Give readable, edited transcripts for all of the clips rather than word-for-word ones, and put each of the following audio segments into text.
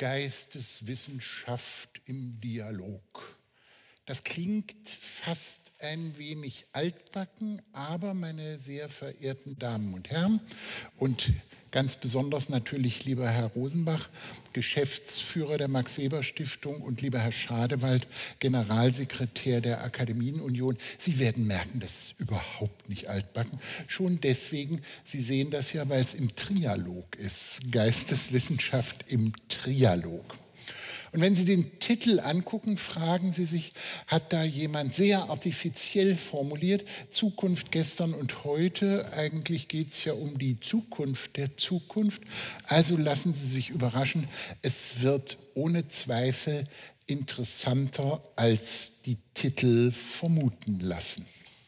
Geisteswissenschaft im Dialog. Das klingt fast ein wenig altbacken, aber meine sehr verehrten Damen und Herren und ganz besonders natürlich lieber Herr Rosenbach, Geschäftsführer der Max-Weber-Stiftung und lieber Herr Schadewald, Generalsekretär der Akademienunion, Sie werden merken, das ist überhaupt nicht altbacken. Schon deswegen, Sie sehen das ja, weil es im Trialog ist, Geisteswissenschaft im Trialog. Und wenn Sie den Titel angucken, fragen Sie sich, hat da jemand sehr artifiziell formuliert, Zukunft gestern und heute, eigentlich geht es ja um die Zukunft der Zukunft. Also lassen Sie sich überraschen, es wird ohne Zweifel interessanter, als die Titel vermuten lassen.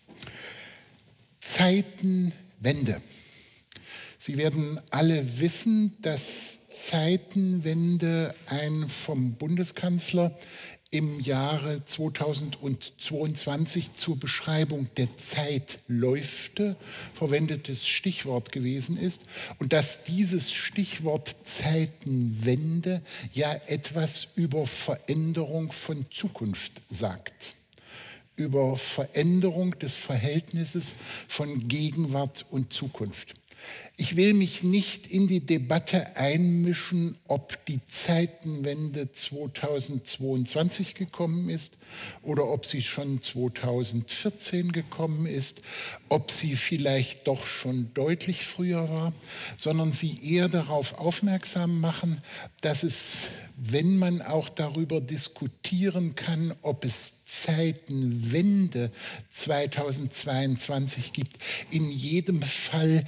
Zeitenwende. Sie werden alle wissen, dass Zeitenwende ein vom Bundeskanzler im Jahre 2022 zur Beschreibung der Zeitläufte verwendetes Stichwort gewesen ist und dass dieses Stichwort Zeitenwende ja etwas über Veränderung von Zukunft sagt, über Veränderung des Verhältnisses von Gegenwart und Zukunft. Ich will mich nicht in die Debatte einmischen, ob die Zeitenwende 2022 gekommen ist oder ob sie schon 2014 gekommen ist, ob sie vielleicht doch schon deutlich früher war, sondern sie eher darauf aufmerksam machen, dass es, wenn man auch darüber diskutieren kann, ob es Zeitenwende 2022 gibt, in jedem Fall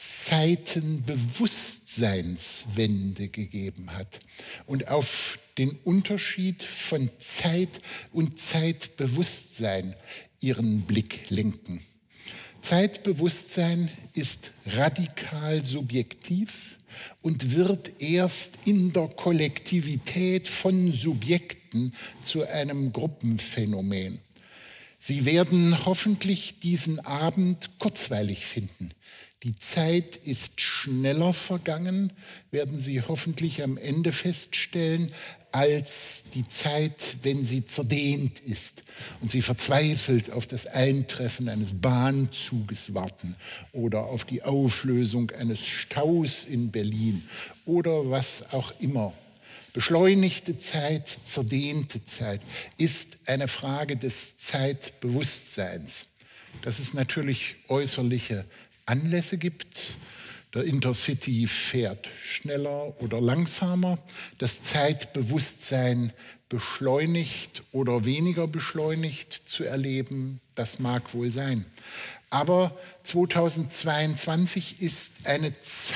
Zeitenbewusstseinswende gegeben hat und auf den Unterschied von Zeit und Zeitbewusstsein ihren Blick lenken. Zeitbewusstsein ist radikal subjektiv und wird erst in der Kollektivität von Subjekten zu einem Gruppenphänomen. Sie werden hoffentlich diesen Abend kurzweilig finden. Die Zeit ist schneller vergangen, werden Sie hoffentlich am Ende feststellen, als die Zeit, wenn sie zerdehnt ist und Sie verzweifelt auf das Eintreffen eines Bahnzuges warten oder auf die Auflösung eines Staus in Berlin oder was auch immer. Beschleunigte Zeit, zerdehnte Zeit ist eine Frage des Zeitbewusstseins, dass es natürlich äußerliche Anlässe gibt. Der Intercity fährt schneller oder langsamer. Das Zeitbewusstsein beschleunigt oder weniger beschleunigt zu erleben, das mag wohl sein. Aber 2022 ist eine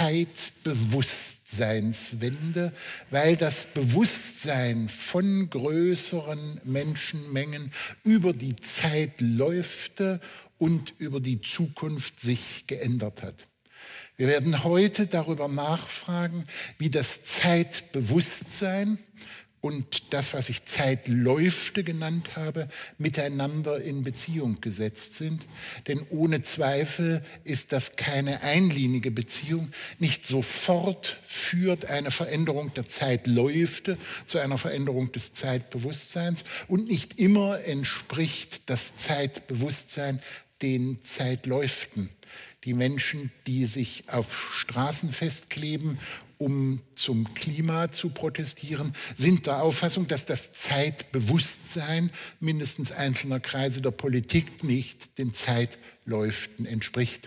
Zeitbewusstseinswende, weil das Bewusstsein von größeren Menschenmengen über die Zeitläufte und über die Zukunft sich geändert hat. Wir werden heute darüber nachfragen, wie das Zeitbewusstsein und das, was ich Zeitläufte genannt habe, miteinander in Beziehung gesetzt sind. Denn ohne Zweifel ist das keine einlinige Beziehung. Nicht sofort führt eine Veränderung der Zeitläufte zu einer Veränderung des Zeitbewusstseins und nicht immer entspricht das Zeitbewusstsein den Zeitläuften. Die Menschen, die sich auf Straßen festkleben, um zum Klima zu protestieren, sind der Auffassung, dass das Zeitbewusstsein mindestens einzelner Kreise der Politik nicht den Zeitläuften entspricht.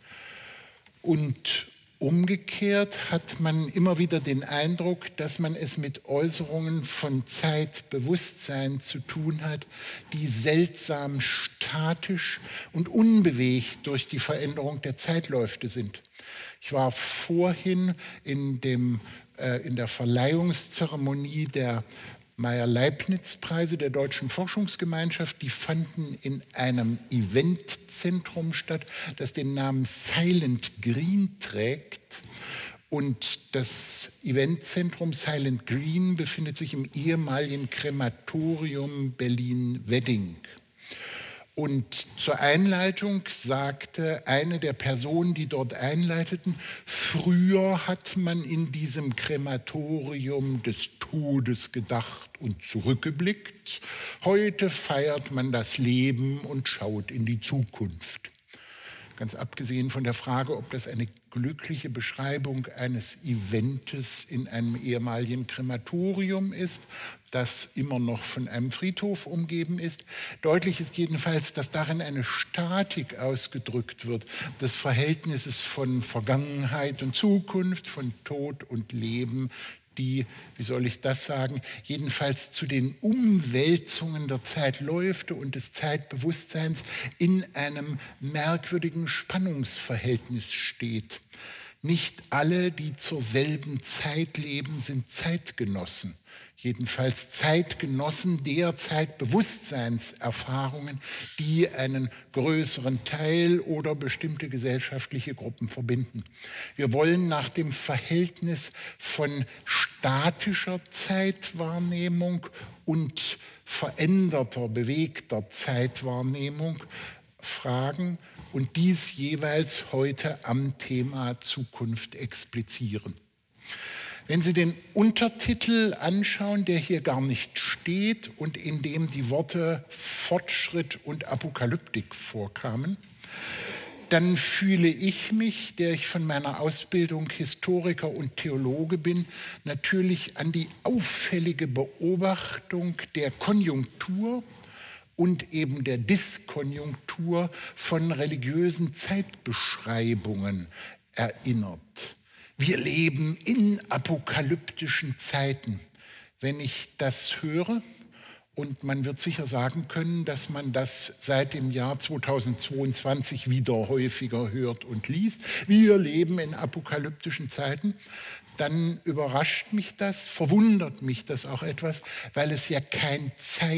Und umgekehrt hat man immer wieder den Eindruck, dass man es mit Äußerungen von Zeitbewusstsein zu tun hat, die seltsam statisch und unbewegt durch die Veränderung der Zeitläufte sind. Ich war vorhin in der Verleihungszeremonie der Meyer-Leibniz-Preise der Deutschen Forschungsgemeinschaft. Die fanden in einem Eventzentrum statt, das den Namen Silent Green trägt. Und das Eventzentrum Silent Green befindet sich im ehemaligen Krematorium Berlin-Wedding. Und zur Einleitung sagte eine der Personen, die dort einleiteten, früher hat man in diesem Krematorium des Todes gedacht und zurückgeblickt. Heute feiert man das Leben und schaut in die Zukunft. Ganz abgesehen von der Frage, ob das eine glückliche Beschreibung eines Eventes in einem ehemaligen Krematorium ist, das immer noch von einem Friedhof umgeben ist. Deutlich ist jedenfalls, dass darin eine Statik ausgedrückt wird, des Verhältnisses von Vergangenheit und Zukunft, von Tod und Leben, die, wie soll ich das sagen, jedenfalls zu den Umwälzungen der Zeitläufe und des Zeitbewusstseins in einem merkwürdigen Spannungsverhältnis steht. Nicht alle, die zur selben Zeit leben, sind Zeitgenossen. Jedenfalls Zeitgenossen der Zeitbewusstseinserfahrungen, die einen größeren Teil oder bestimmte gesellschaftliche Gruppen verbinden. Wir wollen nach dem Verhältnis von statischer Zeitwahrnehmung und veränderter, bewegter Zeitwahrnehmung fragen und dies jeweils heute am Thema Zukunft explizieren. Wenn Sie den Untertitel anschauen, der hier gar nicht steht und in dem die Worte Fortschritt und Apokalyptik vorkamen, dann fühle ich mich, der ich von meiner Ausbildung Historiker und Theologe bin, natürlich an die auffällige Beobachtung der Konjunktur und eben der Diskonjunktur von religiösen Zeitbeschreibungen erinnert. Wir leben in apokalyptischen Zeiten. Wenn ich das höre, und man wird sicher sagen können, dass man das seit dem Jahr 2022 wieder häufiger hört und liest, wir leben in apokalyptischen Zeiten, dann überrascht mich das, verwundert mich das auch etwas, weil es ja kein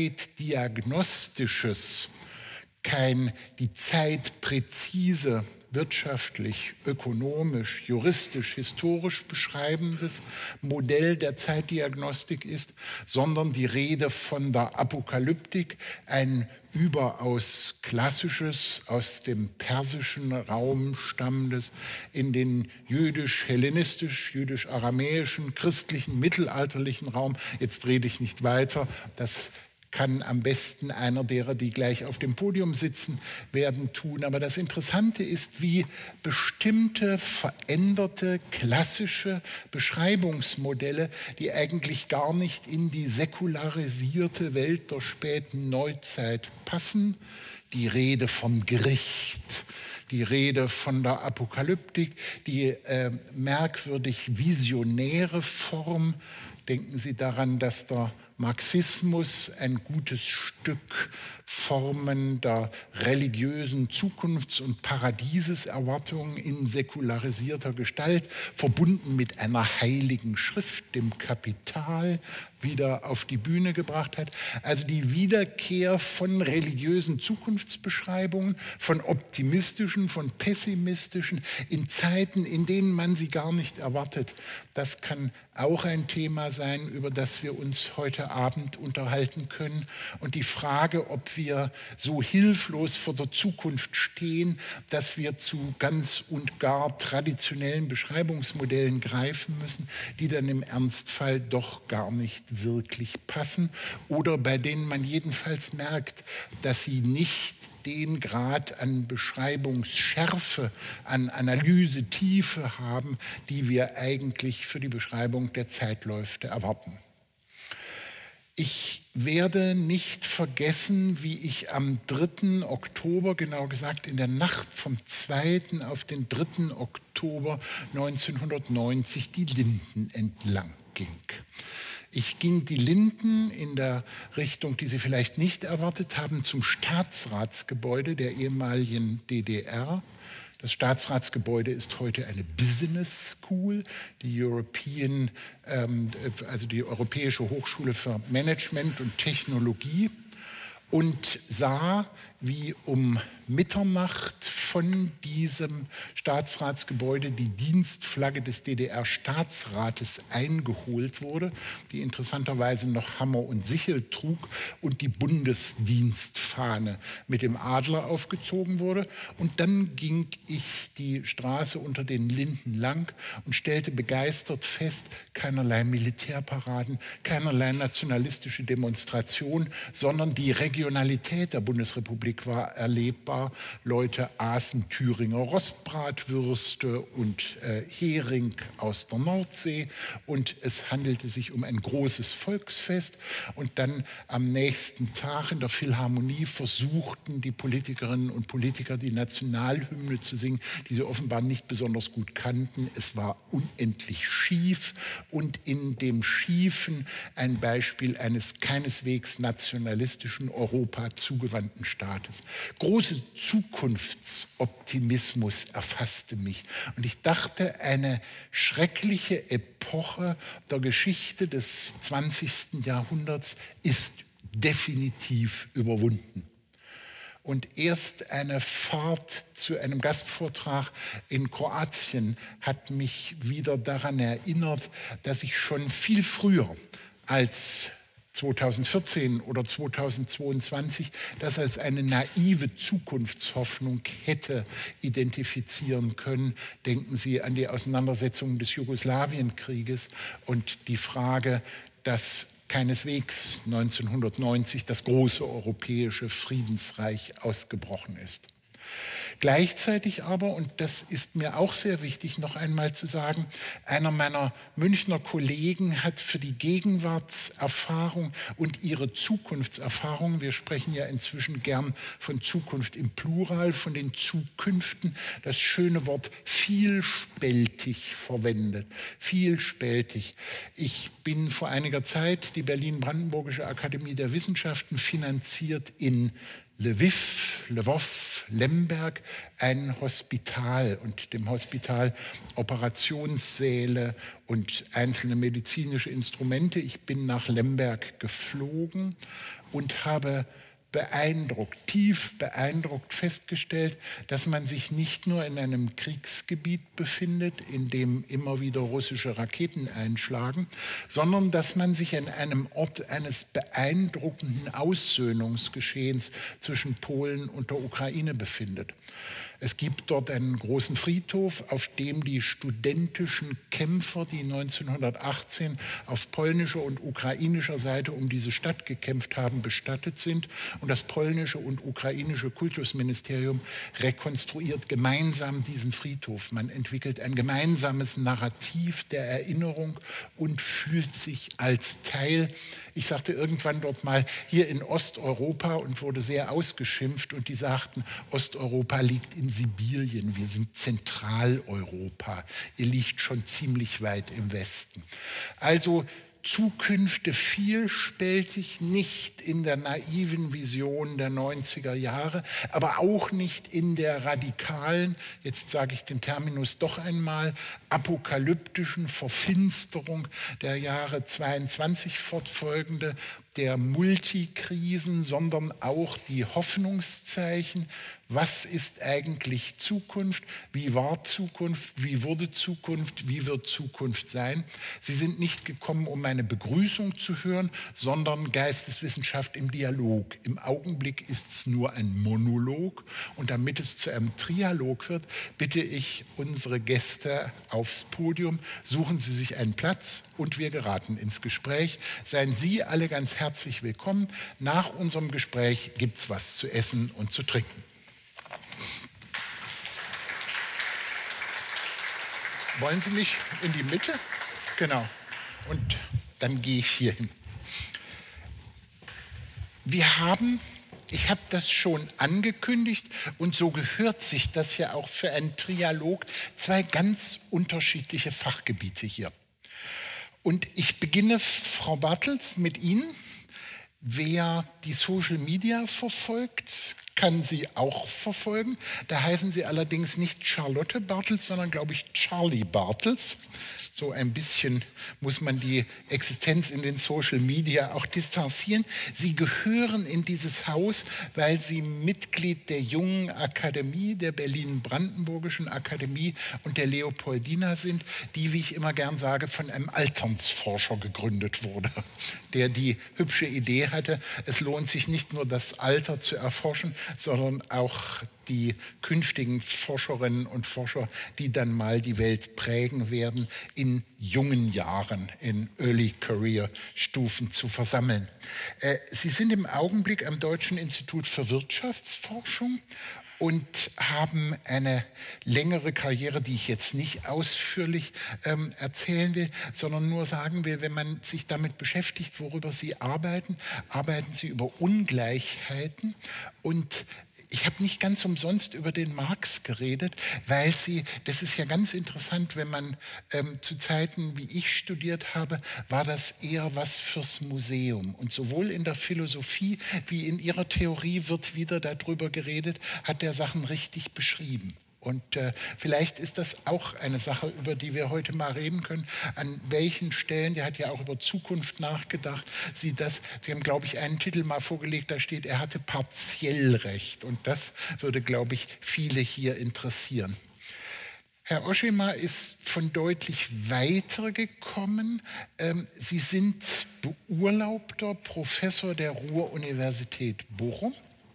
zeitdiagnostisches, kein die Zeit präzise wirtschaftlich, ökonomisch, juristisch, historisch beschreibendes Modell der Zeitdiagnostik ist, sondern die Rede von der Apokalyptik, ein überaus klassisches, aus dem persischen Raum stammendes, in den jüdisch-hellenistisch, jüdisch-aramäischen, christlichen, mittelalterlichen Raum. Jetzt rede ich nicht weiter, das kann am besten einer derer, die gleich auf dem Podium sitzen werden, tun. Aber das Interessante ist, wie bestimmte veränderte klassische Beschreibungsmodelle, die eigentlich gar nicht in die säkularisierte Welt der späten Neuzeit passen, die Rede vom Gericht, die Rede von der Apokalyptik, die merkwürdig visionäre Form. Denken Sie daran, dass der Marxismus ein gutes Stück Formen der religiösen Zukunfts- und Paradieseserwartungen in säkularisierter Gestalt, verbunden mit einer heiligen Schrift, dem Kapital, wieder auf die Bühne gebracht hat. Also die Wiederkehr von religiösen Zukunftsbeschreibungen, von optimistischen, von pessimistischen, in Zeiten, in denen man sie gar nicht erwartet. Das kann auch ein Thema sein, über das wir uns heute Abend unterhalten können. Und die Frage, ob wir so hilflos vor der Zukunft stehen, dass wir zu ganz und gar traditionellen Beschreibungsmodellen greifen müssen, die dann im Ernstfall doch gar nicht wirklich passen oder bei denen man jedenfalls merkt, dass sie nicht den Grad an Beschreibungsschärfe, an Analysetiefe haben, die wir eigentlich für die Beschreibung der Zeitläufe erwarten. Ich werde nicht vergessen, wie ich am 3. Oktober, genau gesagt in der Nacht vom 2. auf den 3. Oktober 1990 die Linden entlang ging. Ich ging die Linden in der Richtung, die Sie vielleicht nicht erwartet haben, zum Staatsratsgebäude der ehemaligen DDR. Das Staatsratsgebäude ist heute eine Business School, die Europäische Hochschule für Management und Technologie, und sah wie um Mitternacht von diesem Staatsratsgebäude die Dienstflagge des DDR-Staatsrates eingeholt wurde, die interessanterweise noch Hammer und Sichel trug und die Bundesdienstfahne mit dem Adler aufgezogen wurde. Und dann ging ich die Straße unter den Linden lang und stellte begeistert fest, keinerlei Militärparaden, keinerlei nationalistische Demonstration, sondern die Regionalität der Bundesrepublik war erlebbar. Leute aßen Thüringer Rostbratwürste und Hering aus der Nordsee und es handelte sich um ein großes Volksfest. Und dann am nächsten Tag in der Philharmonie versuchten die Politikerinnen und Politiker die Nationalhymne zu singen, die sie offenbar nicht besonders gut kannten. Es war unendlich schief und in dem Schiefen ein Beispiel eines keineswegs nationalistischen, Europa zugewandten Staates. Große Zukunftsoptimismus erfasste mich. Und ich dachte, eine schreckliche Epoche der Geschichte des 20. Jahrhunderts ist definitiv überwunden. Und erst eine Fahrt zu einem Gastvortrag in Kroatien hat mich wieder daran erinnert, dass ich schon viel früher als 2014 oder 2022 das als eine naive Zukunftshoffnung hätte identifizieren können. Denken Sie an die Auseinandersetzungen des Jugoslawienkrieges und die Frage, dass keineswegs 1990 das große europäische Friedensreich ausgebrochen ist. Gleichzeitig aber, und das ist mir auch sehr wichtig, noch einmal zu sagen, einer meiner Münchner Kollegen hat für die Gegenwartserfahrung und ihre Zukunftserfahrung, wir sprechen ja inzwischen gern von Zukunft im Plural, von den Zukünften, das schöne Wort vielspältig verwendet. Vielspältig. Ich bin vor einiger Zeit die Berlin-Brandenburgische Akademie der Wissenschaften finanziert in Lwów, Lemberg, ein Hospital und dem Hospital Operationssäle und einzelne medizinische Instrumente. Ich bin nach Lemberg geflogen und habe tief beeindruckt festgestellt, dass man sich nicht nur in einem Kriegsgebiet befindet, in dem immer wieder russische Raketen einschlagen, sondern dass man sich an einem Ort eines beeindruckenden Aussöhnungsgeschehens zwischen Polen und der Ukraine befindet. Es gibt dort einen großen Friedhof, auf dem die studentischen Kämpfer, die 1918 auf polnischer und ukrainischer Seite um diese Stadt gekämpft haben, bestattet sind. Und das polnische und ukrainische Kultusministerium rekonstruiert gemeinsam diesen Friedhof. Man entwickelt ein gemeinsames Narrativ der Erinnerung und fühlt sich als Teil. Ich sagte irgendwann dort mal, hier in Osteuropa und wurde sehr ausgeschimpft und die sagten, Osteuropa liegt in Sibirien, wir sind Zentraleuropa, ihr liegt schon ziemlich weit im Westen. Also Zukünfte vielspältig, nicht in der naiven Vision der 90er Jahre, aber auch nicht in der radikalen, jetzt sage ich den Terminus doch einmal, apokalyptischen Verfinsterung der Jahre 22 fortfolgende, der Multikrisen, sondern auch die Hoffnungszeichen. Was ist eigentlich Zukunft? Wie war Zukunft? Wie wurde Zukunft? Wie wird Zukunft sein? Sie sind nicht gekommen, um meine Begrüßung zu hören, sondern Geisteswissenschaft im Dialog. Im Augenblick ist es nur ein Monolog. Und damit es zu einem Trialog wird, bitte ich unsere Gäste aufs Podium. Suchen Sie sich einen Platz und wir geraten ins Gespräch. Seien Sie alle ganz herzlich willkommen. Nach unserem Gespräch gibt es was zu essen und zu trinken. Wollen Sie nicht in die Mitte? Genau. Und dann gehe ich hier hin. Ich habe das schon angekündigt und so gehört sich das ja auch für einen Trialog, zwei ganz unterschiedliche Fachgebiete hier. Und ich beginne, Frau Bartels, mit Ihnen. Wer die Social Media verfolgt, kann Sie auch verfolgen. Da heißen Sie allerdings nicht Charlotte Bartels, sondern, glaube ich, Charlie Bartels. so ein bisschen muss man die Existenz in den Social Media auch distanzieren. Sie gehören in dieses Haus, weil Sie Mitglied der Jungen Akademie, der Berlin-Brandenburgischen Akademie und der Leopoldina sind, die, wie ich immer gern sage, von einem Alternsforscher gegründet wurde, der die hübsche Idee hatte, es lohnt sich nicht nur das Alter zu erforschen, sondern auch die künftigen Forscherinnen und Forscher, die dann mal die Welt prägen werden, in jungen Jahren, in Early Career Stufen zu versammeln. Sie sind im Augenblick am Deutschen Institut für Wirtschaftsforschung und haben eine längere Karriere, die ich jetzt nicht ausführlich erzählen will, sondern nur sagen will, wenn man sich damit beschäftigt, worüber Sie arbeiten, arbeiten Sie über Ungleichheiten. Und ich habe nicht ganz umsonst über den Marx geredet, weil Sie, das ist ja ganz interessant, wenn man zu Zeiten, wie ich studiert habe, war das eher was fürs Museum. Und sowohl in der Philosophie wie in Ihrer Theorie wird wieder darüber geredet, hat der Sachen richtig beschrieben. Und vielleicht ist das auch eine Sache, über die wir heute mal reden können. An welchen Stellen, der hat ja auch über Zukunft nachgedacht, Sie haben, glaube ich, einen Titel mal vorgelegt, da steht, er hatte partiell recht. Und das würde, glaube ich, viele hier interessieren. Herr Oschima ist von deutlich weiter gekommen. Sie sind beurlaubter Professor der Ruhr-Universität Bochum.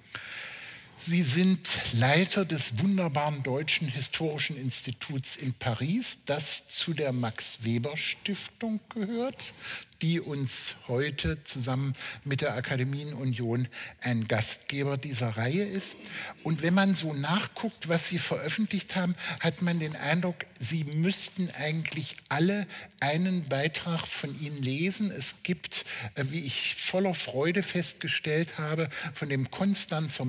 Sie sind Leiter des wunderbaren Deutschen Historischen Instituts in Paris, das zu der Max-Weber-Stiftung gehört, die uns heute zusammen mit der Akademienunion ein Gastgeber dieser Reihe ist. Und wenn man so nachguckt, was Sie veröffentlicht haben, hat man den Eindruck, Sie müssten eigentlich alle einen Beitrag von Ihnen lesen. Es gibt, wie ich voller Freude festgestellt habe, von dem Konstanzer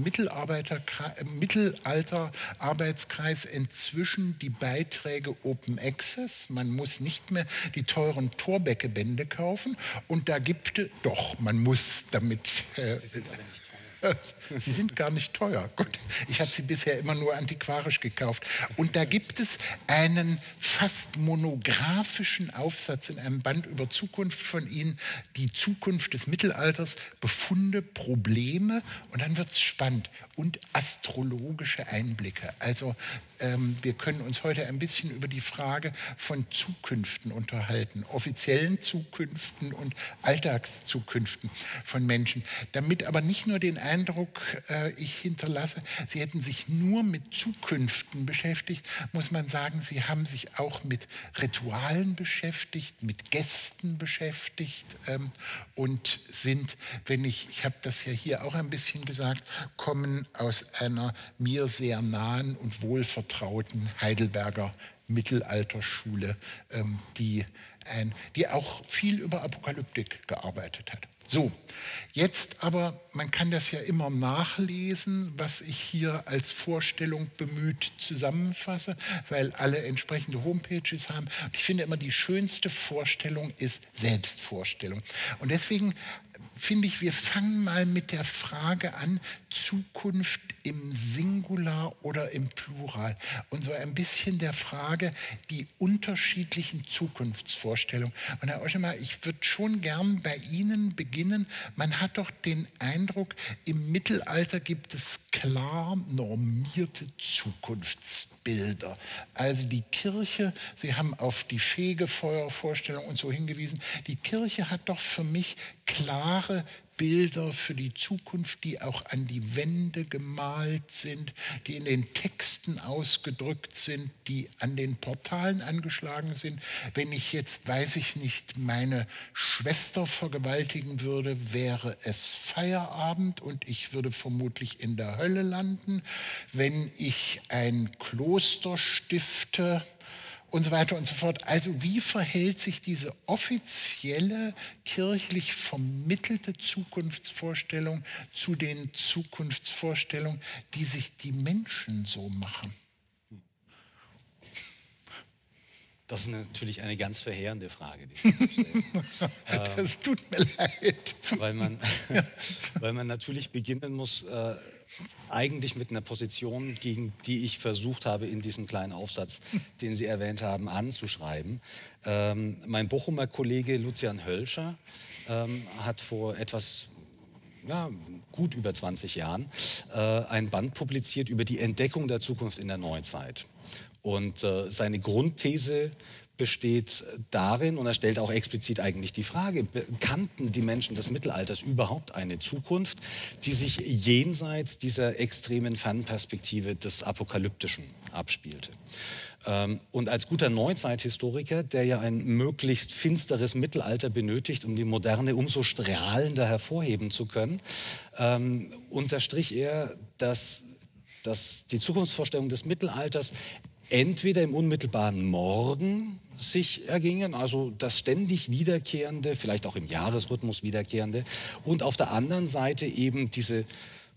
Mittelalter-Arbeitskreis inzwischen die Beiträge Open Access. Man muss nicht mehr die teuren Thorbecke-Bände kaufen. Und da gibt es, doch, man muss damit... Sie sind aber nicht teuer. Sie sind gar nicht teuer. Gut, ich habe sie bisher immer nur antiquarisch gekauft. Und da gibt es einen fast monografischen Aufsatz in einem Band über Zukunft von Ihnen, die Zukunft des Mittelalters, Befunde, Probleme, und dann wird es spannend, und astrologische Einblicke. Also wir können uns heute ein bisschen über die Frage von Zukünften unterhalten, offiziellen Zukünften und Alltagszukünften von Menschen. Damit aber nicht nur den Eindruck ich hinterlasse, Sie hätten sich nur mit Zukünften beschäftigt, muss man sagen, Sie haben sich auch mit Ritualen beschäftigt, mit Gästen beschäftigt und sind, ich habe das ja hier auch ein bisschen gesagt, kommen aus einer mir sehr nahen und wohlvertrauten Heidelberger Mittelalterschule, die auch viel über Apokalyptik gearbeitet hat. So, jetzt aber, man kann das ja immer nachlesen, was ich hier als Vorstellung bemüht zusammenfasse, weil alle entsprechende Homepages haben. Und ich finde immer, die schönste Vorstellung ist Selbstvorstellung. Und deswegen finde ich, wir fangen mal mit der Frage an, Zukunft im Singular oder im Plural. Und so ein bisschen der Frage, die unterschiedlichen Zukunftsvorstellungen. Und Herr Oschima, ich würde schon gern bei Ihnen beginnen. Man hat doch den Eindruck, im Mittelalter gibt es klar normierte Zukunftsbilder. Also die Kirche, Sie haben auf die Fegefeuervorstellung und so hingewiesen, die Kirche hat doch für mich klare Bilder für die Zukunft, die auch an die Wände gemalt sind, die in den Texten ausgedrückt sind, die an den Portalen angeschlagen sind. Wenn ich jetzt, weiß ich nicht, meine Schwester vergewaltigen würde, wäre es Feierabend und ich würde vermutlich in der Hölle landen. Wenn ich ein Kloster stifte, und so weiter und so fort. Also wie verhält sich diese offizielle, kirchlich vermittelte Zukunftsvorstellung zu den Zukunftsvorstellungen, die sich die Menschen so machen? Das ist natürlich eine ganz verheerende Frage, die Sie stellen. Das tut mir leid. Weil man natürlich beginnen muss, eigentlich mit einer Position, gegen die ich versucht habe, in diesem kleinen Aufsatz, den Sie erwähnt haben, anzuschreiben. Mein Bochumer Kollege Lucian Hölscher hat vor etwas, ja, gut über 20 Jahren ein Band publiziert über die Entdeckung der Zukunft in der Neuzeit. Und seine Grundthese besteht darin, und er stellt auch explizit eigentlich die Frage, kannten die Menschen des Mittelalters überhaupt eine Zukunft, die sich jenseits dieser extremen Fernperspektive des Apokalyptischen abspielte? Und als guter Neuzeithistoriker, der ja ein möglichst finsteres Mittelalter benötigt, um die Moderne umso strahlender hervorheben zu können, unterstrich er, dass die Zukunftsvorstellung des Mittelalters entweder im unmittelbaren Morgen sich ergingen, also das ständig wiederkehrende, vielleicht auch im Jahresrhythmus wiederkehrende, und auf der anderen Seite eben diese,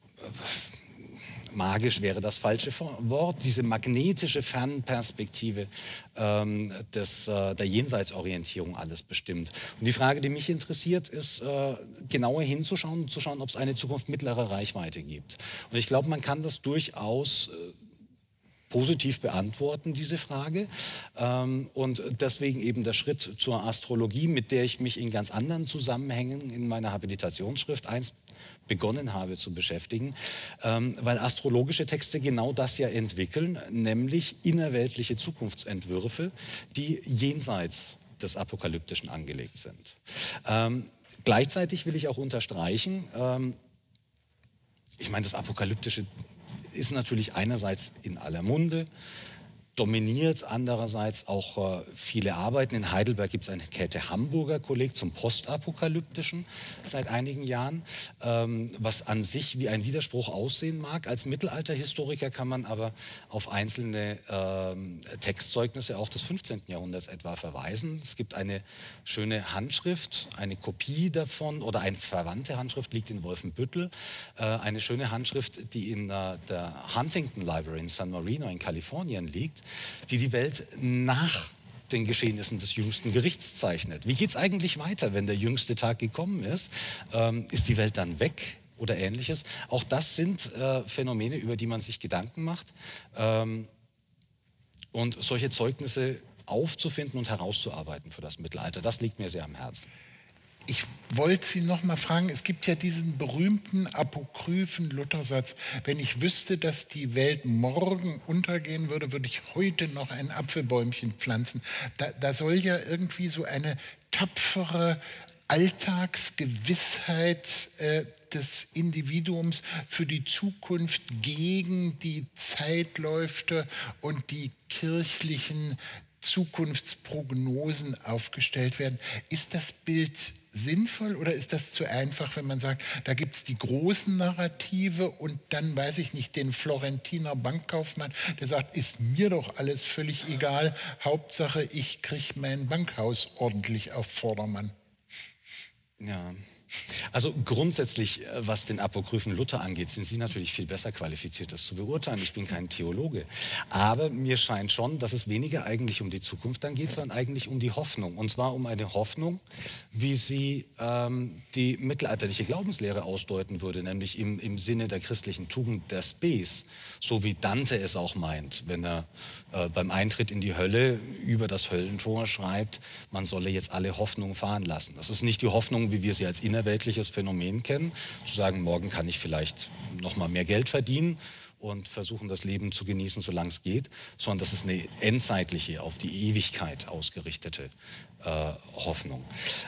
magisch wäre das falsche Wort, diese magnetische Fernperspektive der Jenseitsorientierung alles bestimmt. Und die Frage, die mich interessiert, ist genauer hinzuschauen und zu schauen, ob es eine Zukunft mittlerer Reichweite gibt. Und ich glaube, man kann das durchaus positiv beantworten, diese Frage. Und deswegen eben der Schritt zur Astrologie, mit der ich mich in ganz anderen Zusammenhängen in meiner Habilitationsschrift 1 begonnen habe zu beschäftigen, weil astrologische Texte genau das ja entwickeln, nämlich innerweltliche Zukunftsentwürfe, die jenseits des Apokalyptischen angelegt sind. Gleichzeitig will ich auch unterstreichen, ich meine, das Apokalyptische ist natürlich einerseits in aller Munde, dominiert andererseits auch viele Arbeiten. In Heidelberg gibt es eine Käthe-Hamburger Kolleg zum Postapokalyptischen seit einigen Jahren, was an sich wie ein Widerspruch aussehen mag. Als Mittelalterhistoriker kann man aber auf einzelne Textzeugnisse auch des 15. Jahrhunderts etwa verweisen. Es gibt eine schöne Handschrift, eine Kopie davon oder eine verwandte Handschrift liegt in Wolfenbüttel. Eine schöne Handschrift, die in der Huntington Library in San Marino in Kalifornien liegt, die Welt nach den Geschehnissen des jüngsten Gerichts zeichnet. Wie geht es eigentlich weiter, wenn der jüngste Tag gekommen ist? Ist die Welt dann weg oder Ähnliches? Auch das sind Phänomene, über die man sich Gedanken macht. Und solche Zeugnisse aufzufinden und herauszuarbeiten für das Mittelalter, das liegt mir sehr am Herzen. Ich wollte Sie noch mal fragen, es gibt ja diesen berühmten apokryphen Luthersatz, wenn ich wüsste, dass die Welt morgen untergehen würde, würde ich heute noch ein Apfelbäumchen pflanzen. Da soll ja irgendwie so eine tapfere Alltagsgewissheit des Individuums für die Zukunft gegen die Zeitläufe und die kirchlichen Zukunftsprognosen aufgestellt werden. Ist das Bild sinnvoll oder ist das zu einfach, wenn man sagt, da gibt es die großen Narrative und dann, weiß ich nicht, den Florentiner Bankkaufmann, der sagt, ist mir doch alles völlig egal, Hauptsache ich kriege mein Bankhaus ordentlich auf Vordermann. Ja. Also grundsätzlich, was den apokryphen Luther angeht, sind Sie natürlich viel besser qualifiziert, das zu beurteilen. Ich bin kein Theologe. Aber mir scheint schon, dass es weniger eigentlich um die Zukunft dann geht, sondern eigentlich um die Hoffnung. Und zwar um eine Hoffnung, wie sie die mittelalterliche Glaubenslehre ausdeuten würde, nämlich im Sinne der christlichen Tugend der Spes, so wie Dante es auch meint, wenn er beim Eintritt in die Hölle über das Höllentor schreibt, man solle jetzt alle Hoffnung fahren lassen. Das ist nicht die Hoffnung, wie wir sie als innerweltliches Phänomen kennen, zu sagen, morgen kann ich vielleicht noch mal mehr Geld verdienen und versuchen, das Leben zu genießen, solange es geht, sondern das ist eine endzeitliche, auf die Ewigkeit ausgerichtete Hoffnung.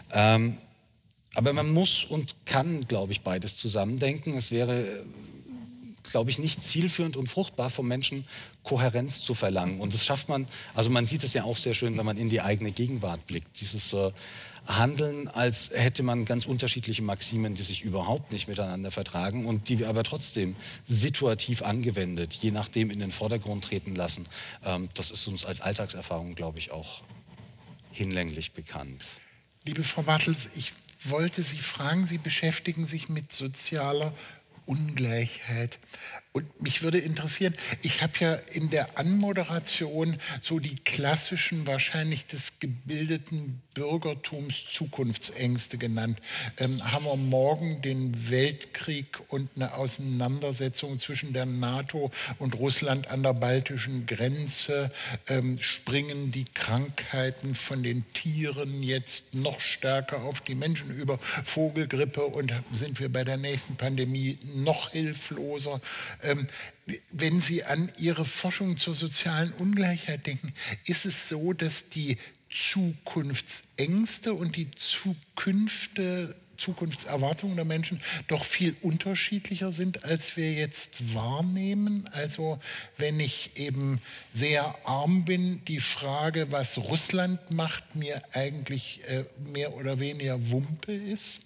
Aber man muss und kann, glaube ich, beides zusammendenken. Es wäre, glaube ich, nicht zielführend und fruchtbar vom Menschen Kohärenz zu verlangen. Und das schafft man, also man sieht es ja auch sehr schön, wenn man in die eigene Gegenwart blickt. Dieses Handeln, als hätte man ganz unterschiedliche Maximen, die sich überhaupt nicht miteinander vertragen und die wir aber trotzdem situativ angewendet, je nachdem in den Vordergrund treten lassen. Das ist uns als Alltagserfahrung, glaube ich, auch hinlänglich bekannt. Liebe Frau Bartels, ich wollte Sie fragen, Sie beschäftigen sich mit sozialer Ungleichheit. Und mich würde interessieren, ich habe ja in der Anmoderation so die klassischen, wahrscheinlich des gebildeten Bürgertums Zukunftsängste genannt. Haben wir morgen den Weltkrieg und eine Auseinandersetzung zwischen der NATO und Russland an der baltischen Grenze? Springen die Krankheiten von den Tieren jetzt noch stärker auf die Menschen über, Vogelgrippe, und sind wir bei der nächsten Pandemie noch hilfloser? Wenn Sie an Ihre Forschung zur sozialen Ungleichheit denken, ist es so, dass die Zukunftsängste und die Zukunftserwartungen der Menschen doch viel unterschiedlicher sind, als wir jetzt wahrnehmen? Also wenn ich eben sehr arm bin, die Frage, was Russland macht, mir eigentlich mehr oder weniger Wumpe ist?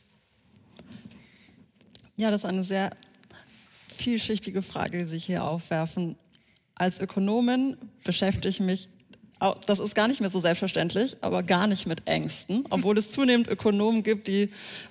Ja, das ist eine sehr vielschichtige Frage, die Sie hier aufwerfen. Als Ökonomin beschäftige ich mich, das ist gar nicht mehr so selbstverständlich, aber gar nicht mit Ängsten, obwohl es zunehmend Ökonomen gibt, die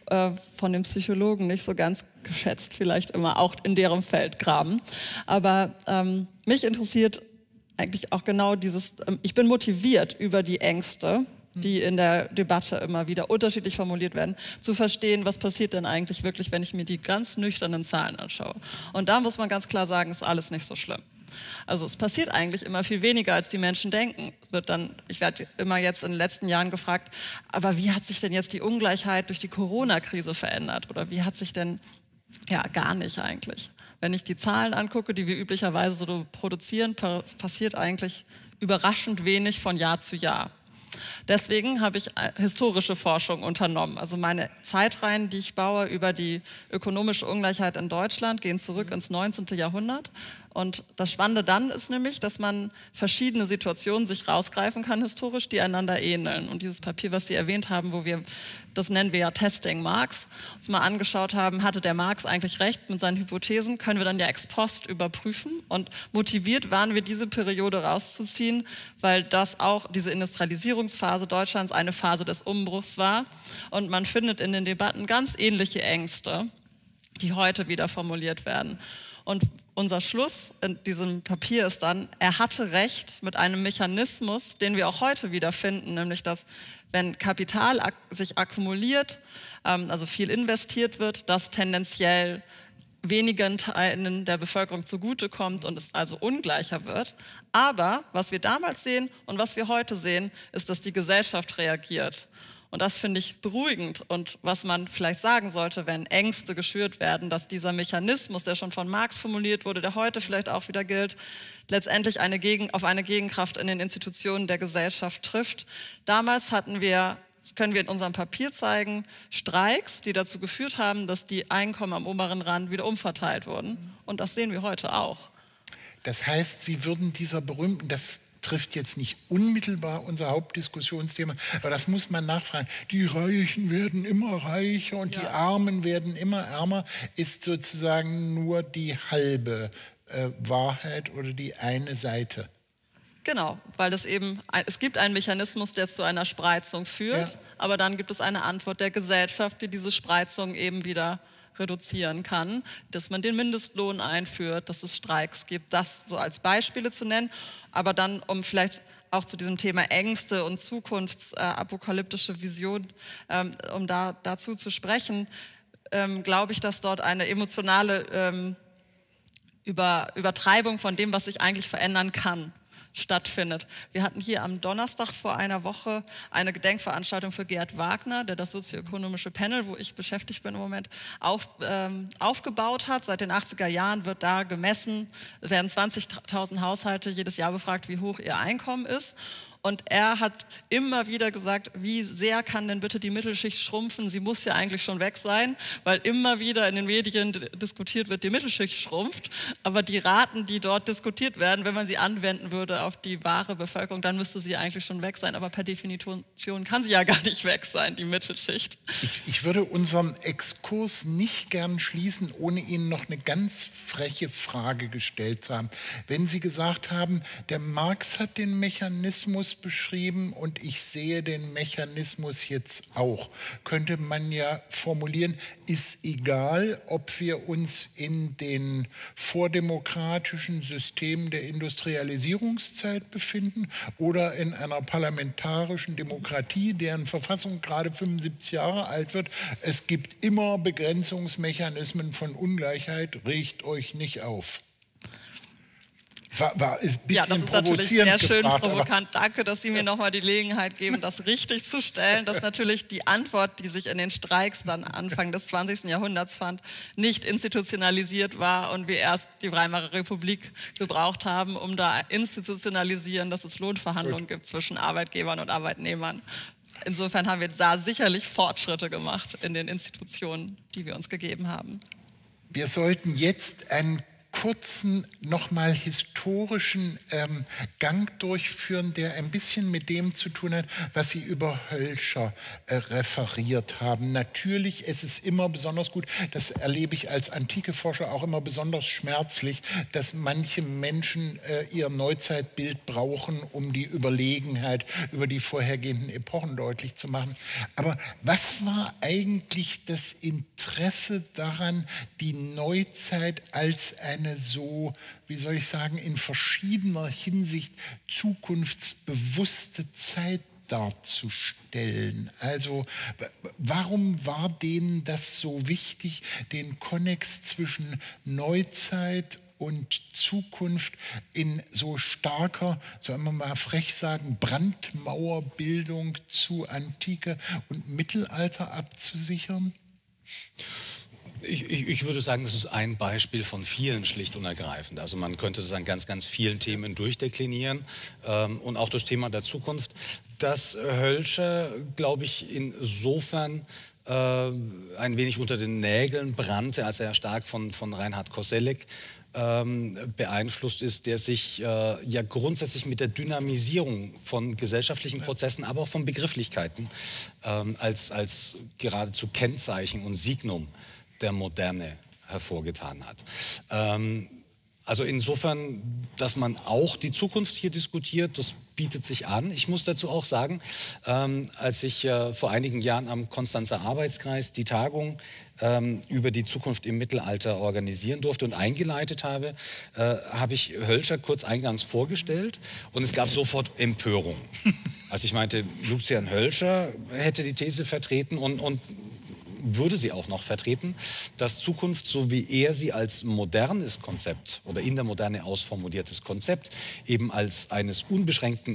von den Psychologen nicht so ganz geschätzt vielleicht immer auch in deren Feld graben. Aber mich interessiert eigentlich auch genau dieses, ich bin motiviert über die Ängste, die in der Debatte immer wieder unterschiedlich formuliert werden, zu verstehen, was passiert denn eigentlich wirklich, wenn ich mir die ganz nüchternen Zahlen anschaue. Und da muss man ganz klar sagen, ist alles nicht so schlimm. Also es passiert eigentlich immer viel weniger, als die Menschen denken. Ich werde immer jetzt in den letzten Jahren gefragt, aber wie hat sich denn jetzt die Ungleichheit durch die Corona-Krise verändert? Oder wie hat sich denn, ja, gar nicht eigentlich. Wenn ich die Zahlen angucke, die wir üblicherweise so produzieren, passiert eigentlich überraschend wenig von Jahr zu Jahr. Deswegen habe ich historische Forschung unternommen. Also meine Zeitreihen, die ich baue über die ökonomische Ungleichheit in Deutschland, gehen zurück ins 19. Jahrhundert. Und das Spannende dann ist nämlich, dass man verschiedene Situationen sich rausgreifen kann historisch, die einander ähneln. Und dieses Papier, was Sie erwähnt haben, das nennen wir ja Testing Marx, uns mal angeschaut haben, hatte der Marx eigentlich recht mit seinen Hypothesen, können wir dann ja ex post überprüfen. Und motiviert waren wir, diese Periode rauszuziehen, weil das auch diese Industrialisierungsphase Deutschlands eine Phase des Umbruchs war. Und man findet in den Debatten ganz ähnliche Ängste, die heute wieder formuliert werden. Und unser Schluss in diesem Papier ist dann, er hatte recht mit einem Mechanismus, den wir auch heute wieder finden, nämlich dass, wenn Kapital sich akkumuliert, also viel investiert wird, das tendenziell wenigen Teilen der Bevölkerung zugutekommt und es also ungleicher wird. Aber was wir damals sehen und was wir heute sehen, ist, dass die Gesellschaft reagiert. Und das finde ich beruhigend. Und was man vielleicht sagen sollte, wenn Ängste geschürt werden, dass dieser Mechanismus, der schon von Marx formuliert wurde, der heute vielleicht auch wieder gilt, letztendlich auf eine Gegenkraft in den Institutionen der Gesellschaft trifft. Damals hatten wir, das können wir in unserem Papier zeigen, Streiks, die dazu geführt haben, dass die Einkommen am oberen Rand wieder umverteilt wurden. Und das sehen wir heute auch. Das heißt, Sie würden dieser berühmten, das trifft jetzt nicht unmittelbar unser Hauptdiskussionsthema, aber das muss man nachfragen. Die Reichen werden immer reicher und die Armen werden immer ärmer, ist sozusagen nur die halbe Wahrheit oder die eine Seite. Genau, weil es gibt einen Mechanismus, der zu einer Spreizung führt, aber dann gibt es eine Antwort der Gesellschaft, die diese Spreizung eben wieder reduzieren kann, dass man den Mindestlohn einführt, dass es Streiks gibt, das so als Beispiele zu nennen. Aber dann, um vielleicht auch zu diesem Thema Ängste und zukunftsapokalyptische Vision, um dazu zu sprechen, glaube ich, dass dort eine emotionale Übertreibung von dem, was sich eigentlich verändern kann, stattfindet. Wir hatten hier am Donnerstag vor einer Woche eine Gedenkveranstaltung für Gerd Wagner, der das sozioökonomische Panel, wo ich beschäftigt bin im Moment, aufgebaut hat. Seit den 80er Jahren wird da gemessen, es werden 20.000 Haushalte jedes Jahr befragt, wie hoch ihr Einkommen ist. Und er hat immer wieder gesagt, wie sehr kann denn bitte die Mittelschicht schrumpfen? Sie muss ja eigentlich schon weg sein, weil immer wieder in den Medien diskutiert wird, die Mittelschicht schrumpft. Aber die Raten, die dort diskutiert werden, wenn man sie anwenden würde auf die wahre Bevölkerung, dann müsste sie eigentlich schon weg sein. Aber per Definition kann sie ja gar nicht weg sein, die Mittelschicht. Ich würde unseren Exkurs nicht gern schließen, ohne Ihnen noch eine ganz freche Frage gestellt zu haben. Wenn Sie gesagt haben, der Marx hat den Mechanismus Mechanismus beschrieben und ich sehe den Mechanismus jetzt auch. Könnte man ja formulieren, ist egal, ob wir uns in den vordemokratischen Systemen der Industrialisierungszeit befinden oder in einer parlamentarischen Demokratie, deren Verfassung gerade 75 Jahre alt wird. Es gibt immer Begrenzungsmechanismen von Ungleichheit, regt euch nicht auf. Ja, das ist natürlich sehr schön provokant. Danke, dass Sie mir nochmal die Gelegenheit geben, das richtig zu stellen, dass natürlich die Antwort, die sich in den Streiks dann Anfang des 20. Jahrhunderts fand, nicht institutionalisiert war und wir erst die Weimarer Republik gebraucht haben, um da institutionalisieren, dass es Lohnverhandlungen gibt zwischen Arbeitgebern und Arbeitnehmern. Insofern haben wir da sicherlich Fortschritte gemacht in den Institutionen, die wir uns gegeben haben. Wir sollten jetzt einen kurzen, nochmal historischen Gang durchführen, der ein bisschen mit dem zu tun hat, was Sie über Hölscher referiert haben. Natürlich, es ist immer besonders gut, das erlebe ich als antike Forscher auch immer besonders schmerzlich, dass manche Menschen ihr Neuzeitbild brauchen, um die Überlegenheit über die vorhergehenden Epochen deutlich zu machen. Aber was war eigentlich das Interesse daran, die Neuzeit als eine so, wie soll ich sagen, in verschiedener Hinsicht zukunftsbewusste Zeit darzustellen? Also warum war denen das so wichtig, den Konnex zwischen Neuzeit und Zukunft in so starker, sollen wir mal frech sagen, Brandmauerbildung zu Antike und Mittelalter abzusichern? Ich würde sagen, das ist ein Beispiel von vielen, schlicht und ergreifend. Also man könnte das an ganz, ganz vielen Themen durchdeklinieren und auch das Thema der Zukunft. Dass Hölscher, glaube ich, insofern ein wenig unter den Nägeln brannte, als er stark von Reinhard Koselleck beeinflusst ist, der sich ja grundsätzlich mit der Dynamisierung von gesellschaftlichen Prozessen, aber auch von Begrifflichkeiten als geradezu Kennzeichen und Signum der Moderne hervorgetan hat. Also insofern, dass man auch die Zukunft hier diskutiert, das bietet sich an. Ich muss dazu auch sagen, als ich vor einigen Jahren am Konstanzer Arbeitskreis die Tagung über die Zukunft im Mittelalter organisieren durfte und eingeleitet habe, habe ich Hölscher kurz eingangs vorgestellt und es gab sofort Empörung. Also ich meinte, Lucian Hölscher hätte die These vertreten und würde sie auch noch vertreten, dass Zukunft, so wie er sie als modernes Konzept oder in der Moderne ausformuliertes Konzept, eben als eines unbeschränkten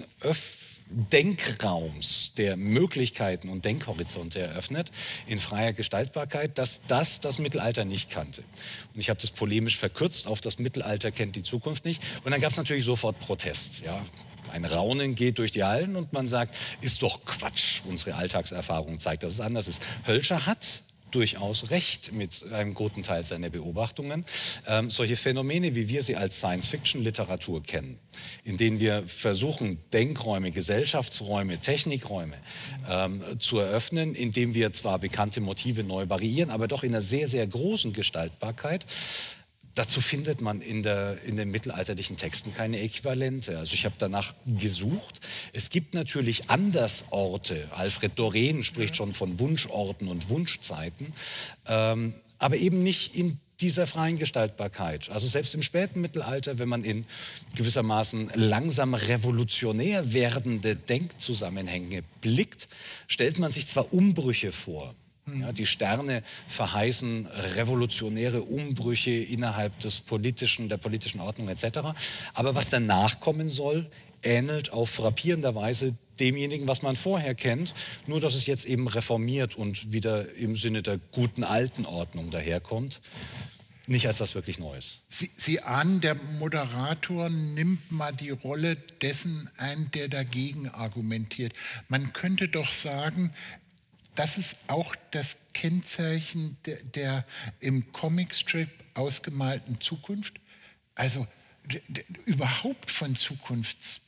Denkraums, der Möglichkeiten und Denkhorizonte eröffnet, in freier Gestaltbarkeit, dass das Mittelalter nicht kannte. Und ich habe das polemisch verkürzt auf das Mittelalter kennt die Zukunft nicht. Und dann gab es natürlich sofort Protest, ja. Ein Raunen geht durch die Hallen und man sagt, ist doch Quatsch, unsere Alltagserfahrung zeigt, dass es anders ist. Hölscher hat durchaus recht mit einem guten Teil seiner Beobachtungen. Solche Phänomene, wie wir sie als Science-Fiction-Literatur kennen, in denen wir versuchen, Denkräume, Gesellschaftsräume, Technikräume zu eröffnen, indem wir zwar bekannte Motive neu variieren, aber doch in einer sehr, sehr großen Gestaltbarkeit. Dazu findet man in den mittelalterlichen Texten keine Äquivalente. Also ich habe danach gesucht. Es gibt natürlich Andersorte. Alfred Doreen spricht schon von Wunschorten und Wunschzeiten, aber eben nicht in dieser freien Gestaltbarkeit. Also selbst im späten Mittelalter, wenn man in gewissermaßen langsam revolutionär werdende Denkzusammenhänge blickt, stellt man sich zwar Umbrüche vor. Ja, die Sterne verheißen revolutionäre Umbrüche innerhalb der politischen Ordnung etc. Aber was danach kommen soll, ähnelt auf frappierender Weise demjenigen, was man vorher kennt, nur dass es jetzt eben reformiert und wieder im Sinne der guten alten Ordnung daherkommt. Nicht als was wirklich Neues. Sie ahnen, der Moderator nimmt mal die Rolle dessen ein, der dagegen argumentiert. Man könnte doch sagen, das ist auch das Kennzeichen der im Comicstrip ausgemalten Zukunft. Also überhaupt von Zukunftsbildern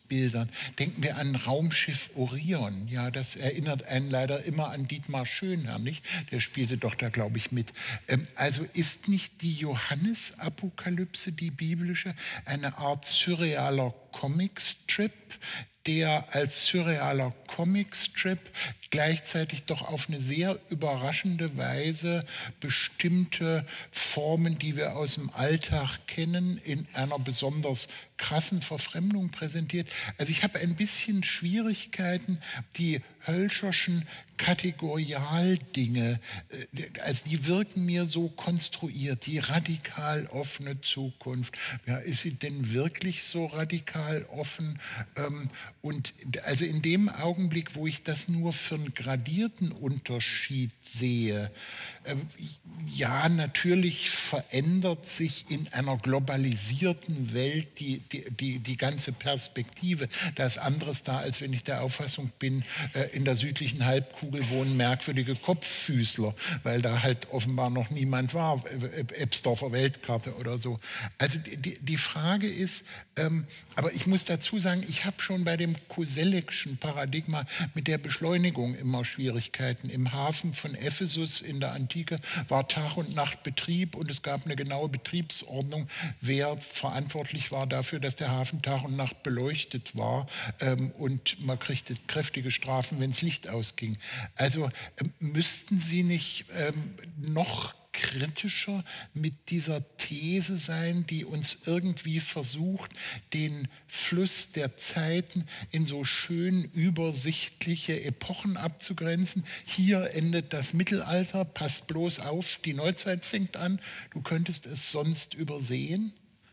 Himmelsbildern. Denken wir an Raumschiff Orion. Ja, das erinnert einen leider immer an Dietmar Schönherr, nicht? Der spielte doch da, glaube ich, mit. Also ist nicht die Johannes-Apokalypse, die biblische, eine Art surrealer Comicstrip, der als surrealer Comicstrip gleichzeitig doch auf eine sehr überraschende Weise bestimmte Formen, die wir aus dem Alltag kennen, in einer besonders krassen Verfremdung präsentiert. Also ich habe ein bisschen Schwierigkeiten, die Hölscherschen Kategorialdinge, also die wirken mir so konstruiert, die radikal offene Zukunft. Ja, ist sie denn wirklich so radikal offen? Und also in dem Augenblick, wo ich das nur für einen gradierten Unterschied sehe, ja, natürlich verändert sich in einer globalisierten Welt die ganze Perspektive. Da ist anderes da, als wenn ich der Auffassung bin, in der südlichen Halbkugel wohnen merkwürdige Kopffüßler, weil da halt offenbar noch niemand war, Ebsdorfer Weltkarte oder so. Also die Frage ist, aber ich muss dazu sagen, ich habe schon bei dem Koselleckschen Paradigma mit der Beschleunigung immer Schwierigkeiten. Im Hafen von Ephesus in der Antike war Tag und Nacht Betrieb und es gab eine genaue Betriebsordnung, wer verantwortlich war dafür, dass der Hafen Tag und Nacht beleuchtet war, und man kriegte kräftige Strafen, wenn das Licht ausging. Also müssten Sie nicht noch kritischer mit dieser These sein, die uns irgendwie versucht, den Fluss der Zeiten in so schön übersichtliche Epochen abzugrenzen. Hier endet das Mittelalter, passt bloß auf, die Neuzeit fängt an, du könntest es sonst übersehen?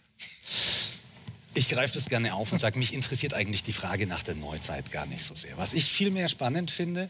Ich greife das gerne auf und sage, mich interessiert eigentlich die Frage nach der Neuzeit gar nicht so sehr. Was ich viel mehr spannend finde,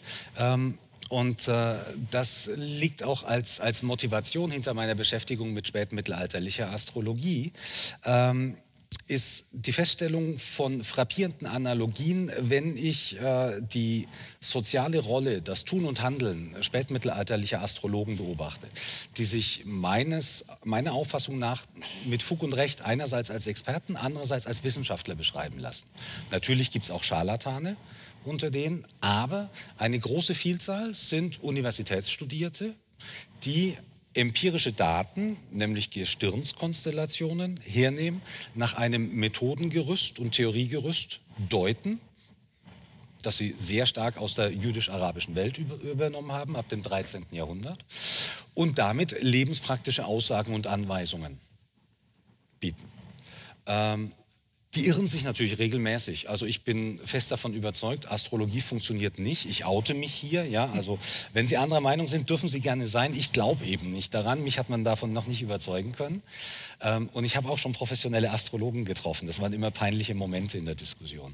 das liegt auch als Motivation hinter meiner Beschäftigung mit spätmittelalterlicher Astrologie, ist die Feststellung von frappierenden Analogien, wenn ich die soziale Rolle, das Tun und Handeln spätmittelalterlicher Astrologen beobachte, die sich meiner Auffassung nach mit Fug und Recht einerseits als Experten, andererseits als Wissenschaftler beschreiben lassen. Natürlich gibt es auch Scharlatane unter denen, aber eine große Vielzahl sind Universitätsstudierte, die empirische Daten, nämlich Gestirnskonstellationen, hernehmen, nach einem Methodengerüst und Theoriegerüst deuten, das sie sehr stark aus der jüdisch-arabischen Welt übernommen haben, ab dem 13. Jahrhundert, und damit lebenspraktische Aussagen und Anweisungen bieten. Die irren sich natürlich regelmäßig. Also ich bin fest davon überzeugt, Astrologie funktioniert nicht. Ich oute mich hier. Ja? Also wenn Sie anderer Meinung sind, dürfen Sie gerne sein. Ich glaube eben nicht daran. Mich hat man davon noch nicht überzeugen können. Und ich habe auch schon professionelle Astrologen getroffen. Das waren immer peinliche Momente in der Diskussion.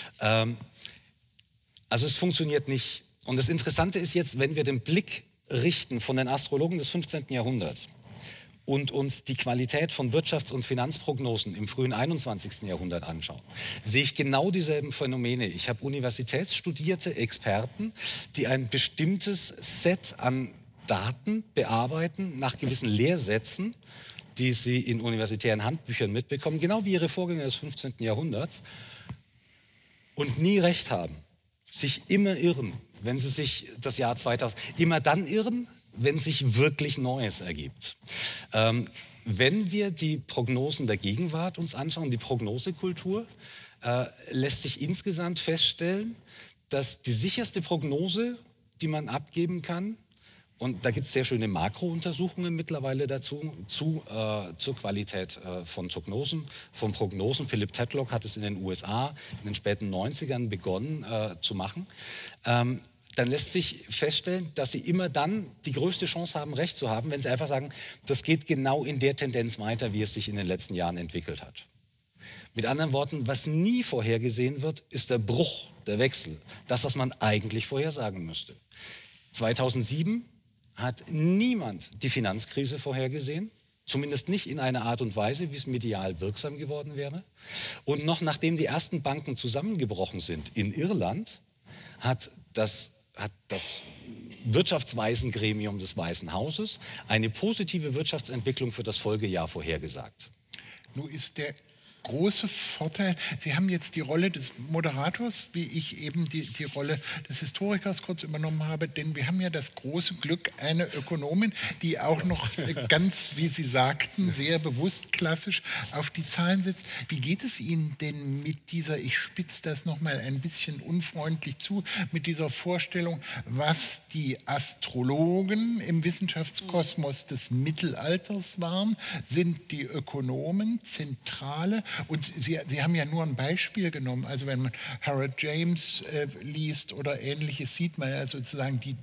Also es funktioniert nicht. Und das Interessante ist jetzt, wenn wir den Blick richten von den Astrologen des 15. Jahrhunderts und uns die Qualität von Wirtschafts- und Finanzprognosen im frühen 21. Jahrhundert anschauen, sehe ich genau dieselben Phänomene. Ich habe universitätsstudierte Experten, die ein bestimmtes Set an Daten bearbeiten nach gewissen Lehrsätzen, die sie in universitären Handbüchern mitbekommen, genau wie ihre Vorgänger des 15. Jahrhunderts, und nie recht haben, sich immer irren, wenn sie sich das Jahr 2000, immer dann irren, wenn sich wirklich Neues ergibt. Wenn wir die Prognosen der Gegenwart uns anschauen, die Prognosekultur, lässt sich insgesamt feststellen, dass die sicherste Prognose, die man abgeben kann, und da gibt es sehr schöne Makrountersuchungen mittlerweile dazu, zur Qualität von Prognosen. Philip Tetlock hat es in den USA in den späten 90ern begonnen zu machen. Dann lässt sich feststellen, dass sie immer dann die größte Chance haben, Recht zu haben, wenn sie einfach sagen, das geht genau in der Tendenz weiter, wie es sich in den letzten Jahren entwickelt hat. Mit anderen Worten, was nie vorhergesehen wird, ist der Bruch, der Wechsel. Das, was man eigentlich vorhersagen müsste. 2007 hat niemand die Finanzkrise vorhergesehen, zumindest nicht in einer Art und Weise, wie es medial wirksam geworden wäre. Und noch nachdem die ersten Banken zusammengebrochen sind in Irland, hat das Wirtschaftsweisengremium des Weißen Hauses eine positive Wirtschaftsentwicklung für das Folgejahr vorhergesagt. Nun ist der große Vorteil, Sie haben jetzt die Rolle des Moderators, wie ich eben die Rolle des Historikers kurz übernommen habe, denn wir haben ja das große Glück, eine Ökonomin, die auch noch ganz, wie Sie sagten, sehr bewusst klassisch auf die Zahlen setzt. Wie geht es Ihnen denn mit dieser, ich spitze das nochmal ein bisschen unfreundlich zu, mit dieser Vorstellung, was die Astrologen im Wissenschaftskosmos des Mittelalters waren, sind die Ökonomen zentrale. Und Sie haben ja nur ein Beispiel genommen. Also wenn man Harold James liest oder Ähnliches, sieht man ja sozusagen die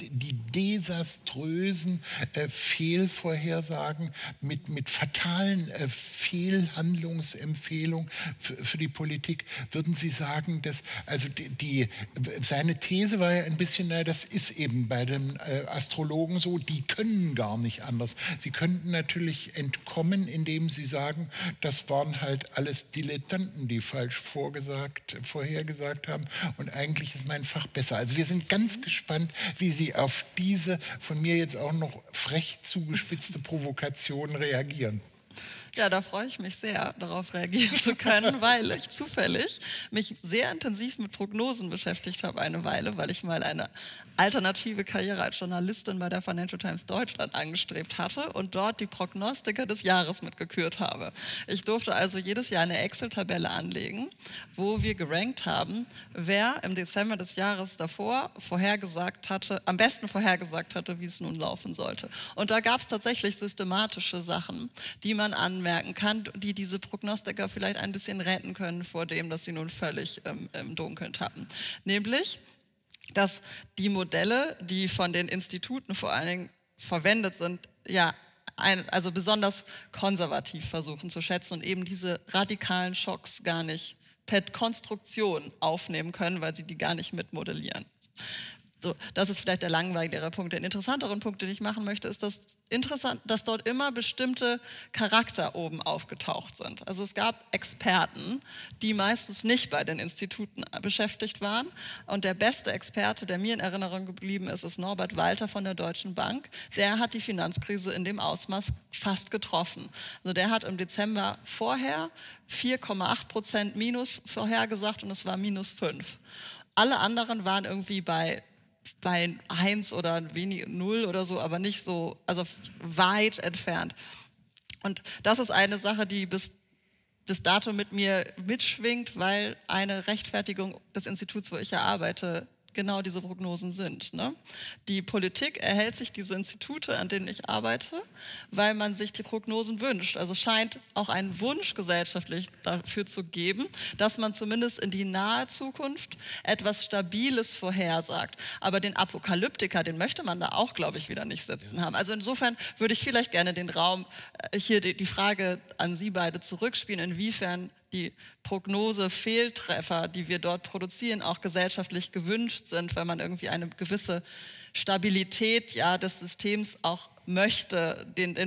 desaströsen Fehlvorhersagen mit fatalen Fehlhandlungsempfehlungen für die Politik. Würden Sie sagen, dass also seine These war ja ein bisschen, naja, das ist eben bei den Astrologen so, die können gar nicht anders. Sie könnten natürlich entkommen, indem sie sagen, das waren halt alles Dilettanten, die falsch vorhergesagt haben und eigentlich ist mein Fach besser. Also wir sind ganz gespannt, wie Sie auf diese von mir jetzt auch noch frech zugespitzte Provokation reagieren. Ja, da freue ich mich sehr, darauf reagieren zu können, weil ich zufällig mich sehr intensiv mit Prognosen beschäftigt habe eine Weile, weil ich mal eine alternative Karriere als Journalistin bei der Financial Times Deutschland angestrebt hatte und dort die Prognostiker des Jahres mitgekürt habe. Ich durfte also jedes Jahr eine Excel-Tabelle anlegen, wo wir gerankt haben, wer im Dezember des Jahres davor am besten vorhergesagt hatte, wie es nun laufen sollte. Und da gab es tatsächlich systematische Sachen, die man anmerken kann, die diese Prognostiker vielleicht ein bisschen retten können vor dem, dass sie nun völlig im Dunkeln tappen. Nämlich, dass die Modelle, die von den Instituten vor allen Dingen verwendet sind, ja, also besonders konservativ versuchen zu schätzen und eben diese radikalen Schocks gar nicht per Konstruktion aufnehmen können, weil sie die gar nicht mitmodellieren. So, das ist vielleicht der langweiligere Punkt. Den interessanteren Punkt, den ich machen möchte, ist, dass dort immer bestimmte Charakter oben aufgetaucht sind. Also es gab Experten, die meistens nicht bei den Instituten beschäftigt waren. Und der beste Experte, der mir in Erinnerung geblieben ist, ist Norbert Walter von der Deutschen Bank. Der hat die Finanzkrise in dem Ausmaß fast getroffen. Also der hat im Dezember vorher 4,8% Minus vorhergesagt und es war -5. Alle anderen waren irgendwie bei 1 oder 0 oder so, aber nicht so, also weit entfernt. Und das ist eine Sache, die bis dato mit mir mitschwingt, weil eine Rechtfertigung des Instituts, wo ich ja arbeite, genau diese Prognosen sind. Ne? Die Politik erhält sich diese Institute, an denen ich arbeite, weil man sich die Prognosen wünscht. Also scheint auch einen Wunsch gesellschaftlich dafür zu geben, dass man zumindest in die nahe Zukunft etwas Stabiles vorhersagt. Aber den Apokalyptiker, den möchte man da auch, glaube ich, wieder nicht sitzen haben. Also insofern würde ich vielleicht gerne den Raum, hier die Frage an Sie beide zurückspielen, inwiefern die Prognose-Fehltreffer, die wir dort produzieren, auch gesellschaftlich gewünscht sind, weil man irgendwie eine gewisse Stabilität des Systems auch möchte,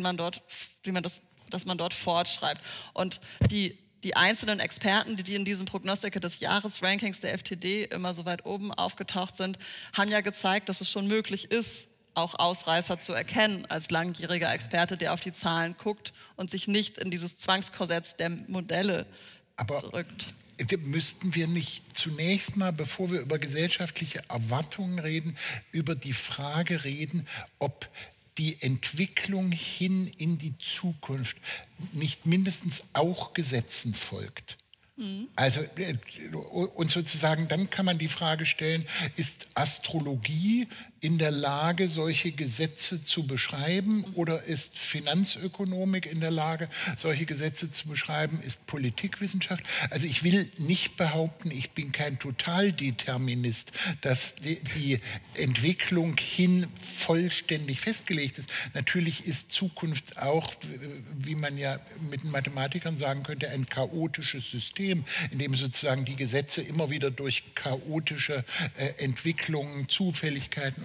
dass man dort fortschreibt. Und die einzelnen Experten, die in diesem Prognostiker des Jahresrankings der FTD immer so weit oben aufgetaucht sind, haben ja gezeigt, dass es schon möglich ist, auch Ausreißer zu erkennen als langjähriger Experte, der auf die Zahlen guckt und sich nicht in dieses Zwangskorsett der Modelle drückt. Müssten wir nicht zunächst mal, bevor wir über gesellschaftliche Erwartungen reden, über die Frage reden, ob die Entwicklung hin in die Zukunft nicht mindestens auch Gesetzen folgt? Also, und sozusagen, dann kann man die Frage stellen, ist Astrologie in der Lage, solche Gesetze zu beschreiben, oder ist Finanzökonomik in der Lage, solche Gesetze zu beschreiben, ist Politikwissenschaft? Also ich will nicht behaupten, ich bin kein Totaldeterminist, dass die Entwicklung hin vollständig festgelegt ist. Natürlich ist Zukunft auch, wie man ja mit den Mathematikern sagen könnte, ein chaotisches System, in dem sozusagen die Gesetze immer wieder durch chaotische Entwicklungen, Zufälligkeiten und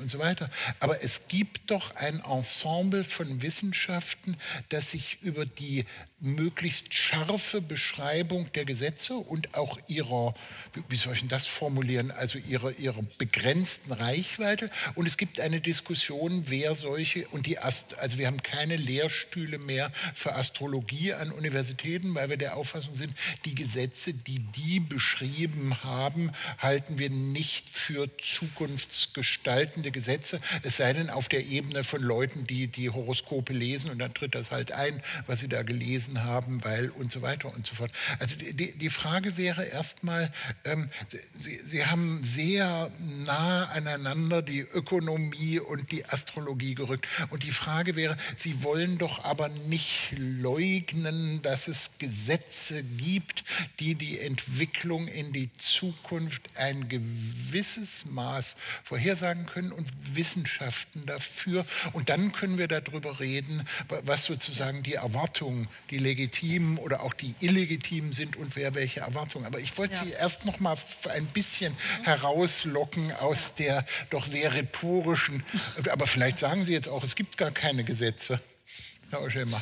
und so weiter. Aber es gibt doch ein Ensemble von Wissenschaften, das sich über die möglichst scharfe Beschreibung der Gesetze und auch ihrer, wie soll ich denn das formulieren, also ihrer begrenzten Reichweite. Und es gibt eine Diskussion, wer solche, also wir haben keine Lehrstühle mehr für Astrologie an Universitäten, weil wir der Auffassung sind, die Gesetze, die beschrieben haben, halten wir nicht für zukunftsgestaltende Gesetze, es sei denn auf der Ebene von Leuten, die Horoskope lesen und dann tritt das halt ein, was sie da gelesen haben, weil und so weiter und so fort. Also die Frage wäre erstmal, Sie haben sehr nah aneinander die Ökonomie und die Astrologie gerückt. Und die Frage wäre, Sie wollen doch aber nicht leugnen, dass es Gesetze gibt, die die Entwicklung in die Zukunft ein gewisses Maß vorhersagen können und Wissenschaften dafür. Und dann können wir darüber reden, was sozusagen die Erwartungen, die legitimen oder auch die illegitimen sind und wer welche Erwartungen. Aber ich wollte Sie erst noch mal ein bisschen herauslocken aus der doch sehr rhetorischen, aber vielleicht sagen Sie jetzt auch, es gibt gar keine Gesetze. Herr Oschelmer.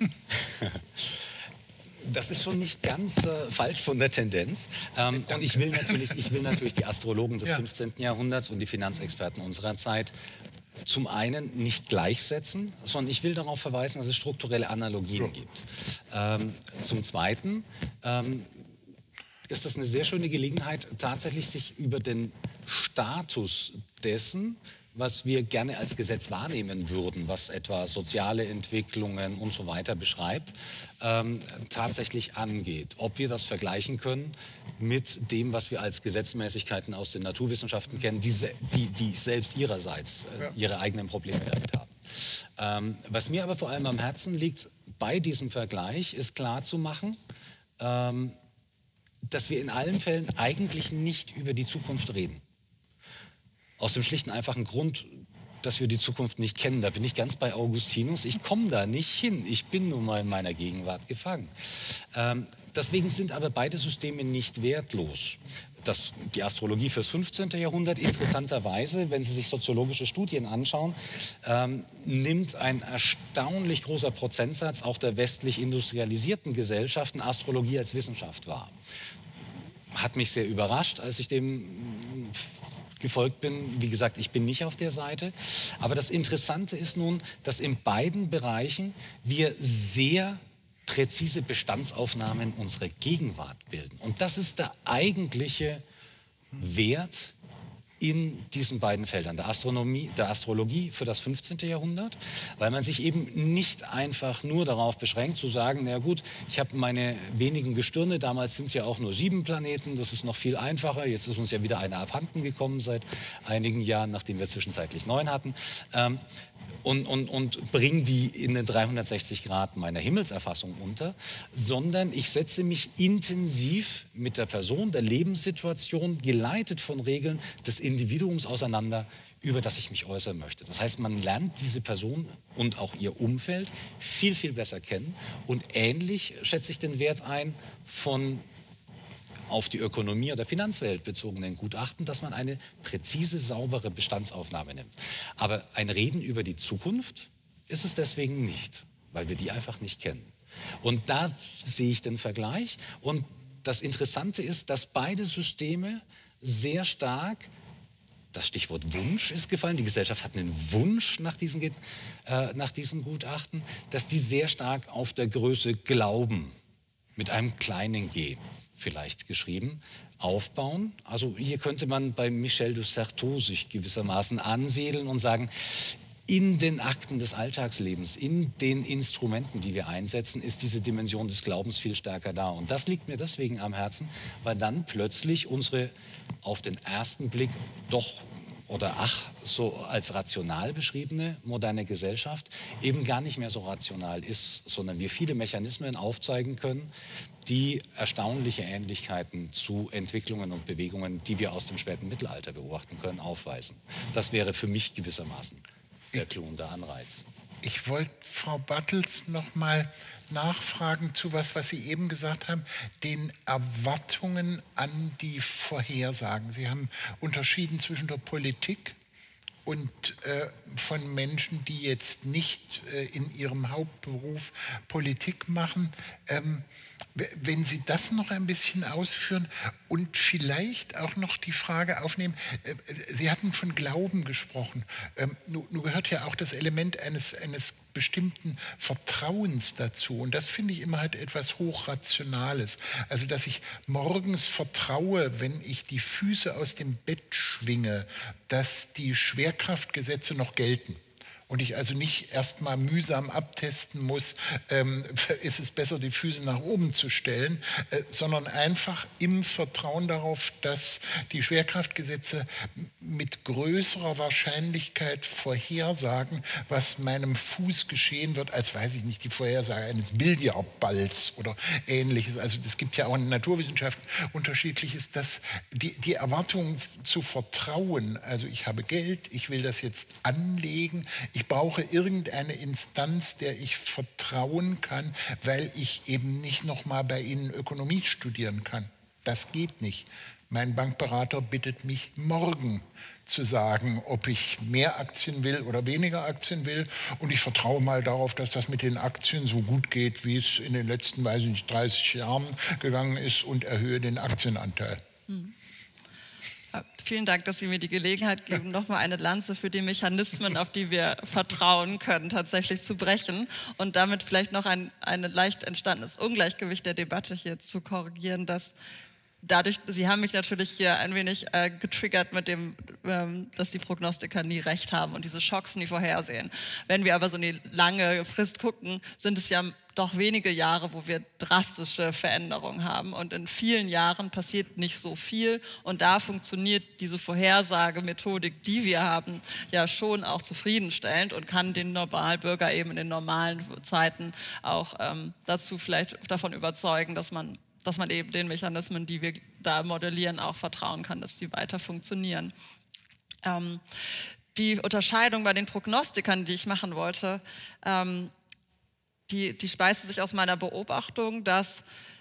Das ist schon nicht ganz falsch von der Tendenz. Und ich will natürlich die Astrologen des 15. Jahrhunderts und die Finanzexperten unserer Zeit zum einen nicht gleichsetzen, sondern ich will darauf verweisen, dass es strukturelle Analogien gibt. Zum Zweiten ist das eine sehr schöne Gelegenheit, tatsächlich sich über den Status dessen, was wir gerne als Gesetz wahrnehmen würden, was etwa soziale Entwicklungen und so weiter beschreibt, tatsächlich angeht. Ob wir das vergleichen können mit dem, was wir als Gesetzmäßigkeiten aus den Naturwissenschaften kennen, die selbst ihrerseits ihre eigenen Probleme damit haben. Was mir aber vor allem am Herzen liegt, bei diesem Vergleich ist klarzumachen, dass wir in allen Fällen eigentlich nicht über die Zukunft reden. Aus dem schlichten, einfachen Grund, dass wir die Zukunft nicht kennen. Da bin ich ganz bei Augustinus. Ich komme da nicht hin. Ich bin nun mal in meiner Gegenwart gefangen. Deswegen sind aber beide Systeme nicht wertlos. Die Astrologie fürs 15. Jahrhundert, interessanterweise, wenn Sie sich soziologische Studien anschauen, nimmt ein erstaunlich großer Prozentsatz auch der westlich industrialisierten Gesellschaften Astrologie als Wissenschaft wahr. Hat mich sehr überrascht, als ich dem gefolgt bin. Wie gesagt, ich bin nicht auf der Seite. Aber das Interessante ist nun, dass in beiden Bereichen wir sehr präzise Bestandsaufnahmen unserer Gegenwart bilden. Und das ist der eigentliche Wert in diesen beiden Feldern, der Astrologie für das 15. Jahrhundert, weil man sich eben nicht einfach nur darauf beschränkt zu sagen, na gut, ich habe meine wenigen Gestirne, damals sind es ja auch nur 7 Planeten, das ist noch viel einfacher, jetzt ist uns ja wieder einer abhanden gekommen seit einigen Jahren, nachdem wir zwischenzeitlich 9 hatten, und bringe die in den 360 Grad meiner Himmelserfassung unter, sondern ich setze mich intensiv mit der Person, der Lebenssituation, geleitet von Regeln des Individuums auseinander, über das ich mich äußern möchte. Das heißt, man lernt diese Person und auch ihr Umfeld viel, viel besser kennen. Und ähnlich schätze ich den Wert ein von auf die Ökonomie oder Finanzwelt bezogenen Gutachten, dass man eine präzise, saubere Bestandsaufnahme nimmt. Aber ein Reden über die Zukunft ist es deswegen nicht, weil wir die einfach nicht kennen. Und da sehe ich den Vergleich. Und das Interessante ist, dass beide Systeme sehr stark, das Stichwort Wunsch ist gefallen, die Gesellschaft hat einen Wunsch nach diesen Gutachten, dass die sehr stark auf der Größe Glauben mit einem kleinen G vielleicht geschrieben, aufbauen. Also hier könnte man bei Michel de Certeau sich gewissermaßen ansiedeln und sagen, in den Akten des Alltagslebens, in den Instrumenten, die wir einsetzen, ist diese Dimension des Glaubens viel stärker da. Und das liegt mir deswegen am Herzen, weil dann plötzlich unsere auf den ersten Blick doch oder so als rational beschriebene moderne Gesellschaft eben gar nicht mehr so rational ist, sondern wir viele Mechanismen aufzeigen können, die erstaunliche Ähnlichkeiten zu Entwicklungen und Bewegungen, die wir aus dem späten Mittelalter beobachten können, aufweisen. Das wäre für mich gewissermaßen der Clou und der Anreiz. Ich wollte Frau Bartels noch mal nachfragen zu was Sie eben gesagt haben, den Erwartungen an die Vorhersagen. Sie haben unterschieden zwischen der Politik und von Menschen, die jetzt nicht in ihrem Hauptberuf Politik machen. Wenn Sie das noch ein bisschen ausführen und vielleicht auch noch die Frage aufnehmen, Sie hatten von Glauben gesprochen. Nun gehört ja auch das Element eines bestimmten Vertrauens dazu. Und das finde ich immer halt etwas Hochrationales. Also, dass ich morgens vertraue, wenn ich die Füße aus dem Bett schwinge, dass die Schwerkraftgesetze noch gelten. Und ich also nicht erst mal mühsam abtesten muss, ist es besser, die Füße nach oben zu stellen, sondern einfach im Vertrauen darauf, dass die Schwerkraftgesetze mit größerer Wahrscheinlichkeit vorhersagen, was meinem Fuß geschehen wird, als, weiß ich nicht, die Vorhersage eines Billardballs oder Ähnliches. Also es gibt ja auch in Naturwissenschaften Unterschiedliches, dass die Erwartung zu vertrauen, also ich habe Geld, ich will das jetzt anlegen, ich brauche irgendeine Instanz, der ich vertrauen kann, weil ich eben nicht noch mal bei Ihnen Ökonomie studieren kann. Das geht nicht. Mein Bankberater bittet mich morgen zu sagen, ob ich mehr Aktien will oder weniger Aktien will. Und ich vertraue mal darauf, dass das mit den Aktien so gut geht, wie es in den letzten, weiß ich nicht, 30 Jahren gegangen ist, und erhöhe den Aktienanteil. Vielen Dank, dass Sie mir die Gelegenheit geben, nochmal eine Lanze für die Mechanismen, auf die wir vertrauen können, tatsächlich zu brechen und damit vielleicht noch ein leicht entstandenes Ungleichgewicht der Debatte hier zu korrigieren, dass dadurch, Sie haben mich natürlich hier ein wenig getriggert mit dem, dass die Prognostiker nie recht haben und diese Schocks nie vorhersehen. Wenn wir aber so eine lange Frist gucken, sind es ja doch wenige Jahre, wo wir drastische Veränderungen haben. Und in vielen Jahren passiert nicht so viel. Und da funktioniert diese Vorhersagemethodik, die wir haben, ja schon auch zufriedenstellend und kann den Normalbürger eben in den normalen Zeiten auch dazu vielleicht davon überzeugen, dass man eben den Mechanismen, die wir da modellieren, auch vertrauen kann, dass die weiter funktionieren. Die Unterscheidung bei den Prognostikern, die ich machen wollte, die speiste sich aus meiner Beobachtung, dass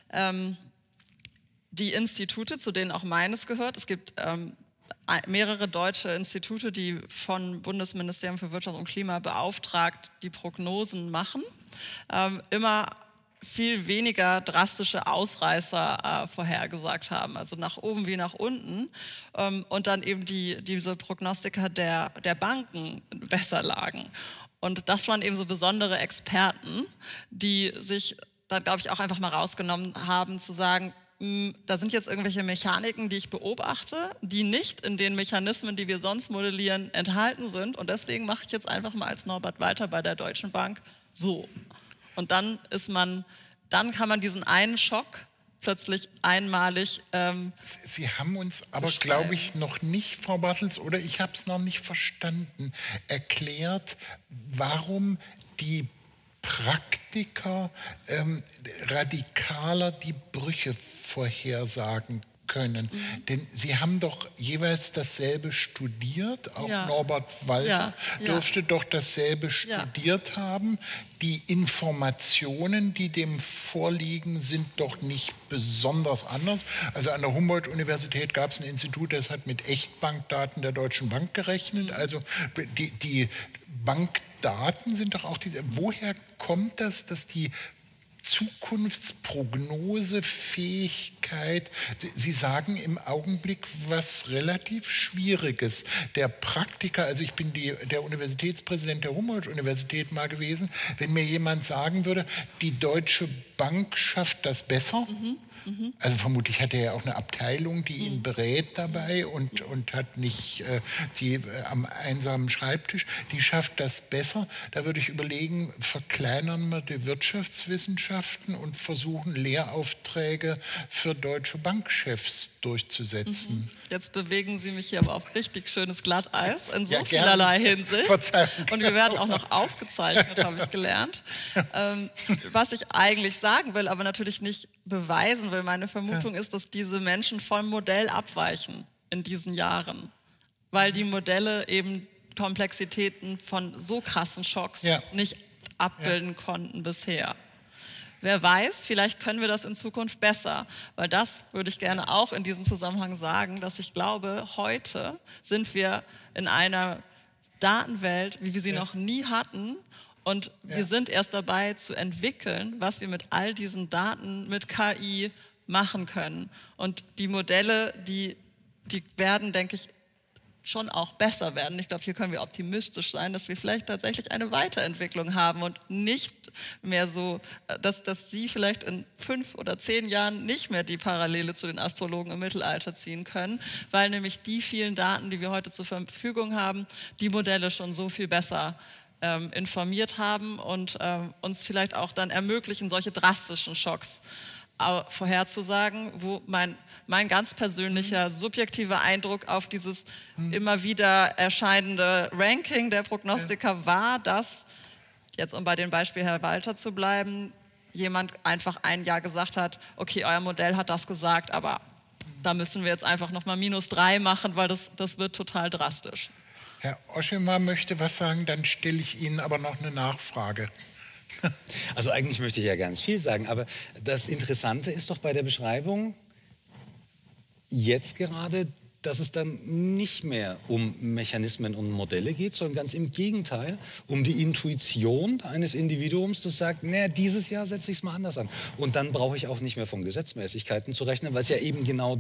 die Institute, zu denen auch meines gehört, es gibt mehrere deutsche Institute, die von Bundesministerium für Wirtschaft und Klima beauftragt die Prognosen machen, immer viel weniger drastische Ausreißer vorhergesagt haben, also nach oben wie nach unten, und dann eben diese Prognostiker der Banken besser lagen. Und das waren eben so besondere Experten, die sich dann, glaube ich, auch einfach mal rausgenommen haben, zu sagen, da sind jetzt irgendwelche Mechaniken, die ich beobachte, die nicht in den Mechanismen, die wir sonst modellieren, enthalten sind. Und deswegen mache ich jetzt einfach mal als Norbert Walter bei der Deutschen Bank so. Und dann kann man diesen einen Schock plötzlich einmalig Sie haben uns aber, glaube ich, noch nicht, Frau Bartels, oder ich habe es noch nicht verstanden, erklärt, warum die Praktiker radikaler die Brüche vorhersagen können. Denn Sie haben doch jeweils dasselbe studiert, auch Norbert Walter dürfte doch dasselbe studiert haben. Die Informationen, die dem vorliegen, sind doch nicht besonders anders. Also an der Humboldt-Universität gab es ein Institut, das hat mit Echtbankdaten der Deutschen Bank gerechnet. Also die Bankdaten sind doch auch diese. Woher kommt das, dass die Zukunftsprognosefähigkeit, Sie sagen im Augenblick was relativ Schwieriges. Der Praktiker, also ich bin der Universitätspräsident der Humboldt-Universität mal gewesen, wenn mir jemand sagen würde, die Deutsche Bank schafft das besser, also vermutlich hat er ja auch eine Abteilung, die ihn berät dabei und hat nicht die am einsamen Schreibtisch, die schafft das besser. Da würde ich überlegen, verkleinern wir die Wirtschaftswissenschaften und versuchen, Lehraufträge für deutsche Bankchefs durchzusetzen. Jetzt bewegen Sie mich hier aber auf richtig schönes Glatteis in so vielerlei Hinsicht. Verzeihung. Und wir werden auch noch aufgezeichnet, habe ich gelernt. Was ich eigentlich sagen will, aber natürlich nicht beweisen will, meine Vermutung ist, dass diese Menschen vom Modell abweichen in diesen Jahren, weil die Modelle eben Komplexitäten von so krassen Schocks nicht abbilden konnten bisher. Wer weiß, vielleicht können wir das in Zukunft besser, weil das würde ich gerne auch in diesem Zusammenhang sagen, dass ich glaube, heute sind wir in einer Datenwelt, wie wir sie noch nie hatten. Und wir sind erst dabei zu entwickeln, was wir mit all diesen Daten, mit KI machen können. Und die Modelle, die werden, denke ich, schon auch besser werden. Ich glaube, hier können wir optimistisch sein, dass wir vielleicht tatsächlich eine Weiterentwicklung haben und nicht mehr so, dass Sie vielleicht in 5 oder 10 Jahren nicht mehr die Parallele zu den Astrologen im Mittelalter ziehen können, weil nämlich die vielen Daten, die wir heute zur Verfügung haben, die Modelle schon so viel besser informiert haben und uns vielleicht auch dann ermöglichen, solche drastischen Schocks vorherzusagen, wo mein ganz persönlicher subjektiver Eindruck auf dieses immer wieder erscheinende Ranking der Prognostiker war, dass, jetzt um bei dem Beispiel Herr Walter zu bleiben, jemand einfach ein Jahr gesagt hat, okay, euer Modell hat das gesagt, aber da müssen wir jetzt einfach nochmal -3 machen, weil das wird total drastisch. Herr Oschemar möchte was sagen, dann stelle ich Ihnen aber noch eine Nachfrage. Also eigentlich möchte ich ja ganz viel sagen, aber das Interessante ist doch bei der Beschreibung jetzt gerade, dass es dann nicht mehr um Mechanismen und Modelle geht, sondern ganz im Gegenteil, um die Intuition eines Individuums, das sagt, naja, dieses Jahr setze ich es mal anders an. Und dann brauche ich auch nicht mehr von Gesetzmäßigkeiten zu rechnen, weil es ja eben genau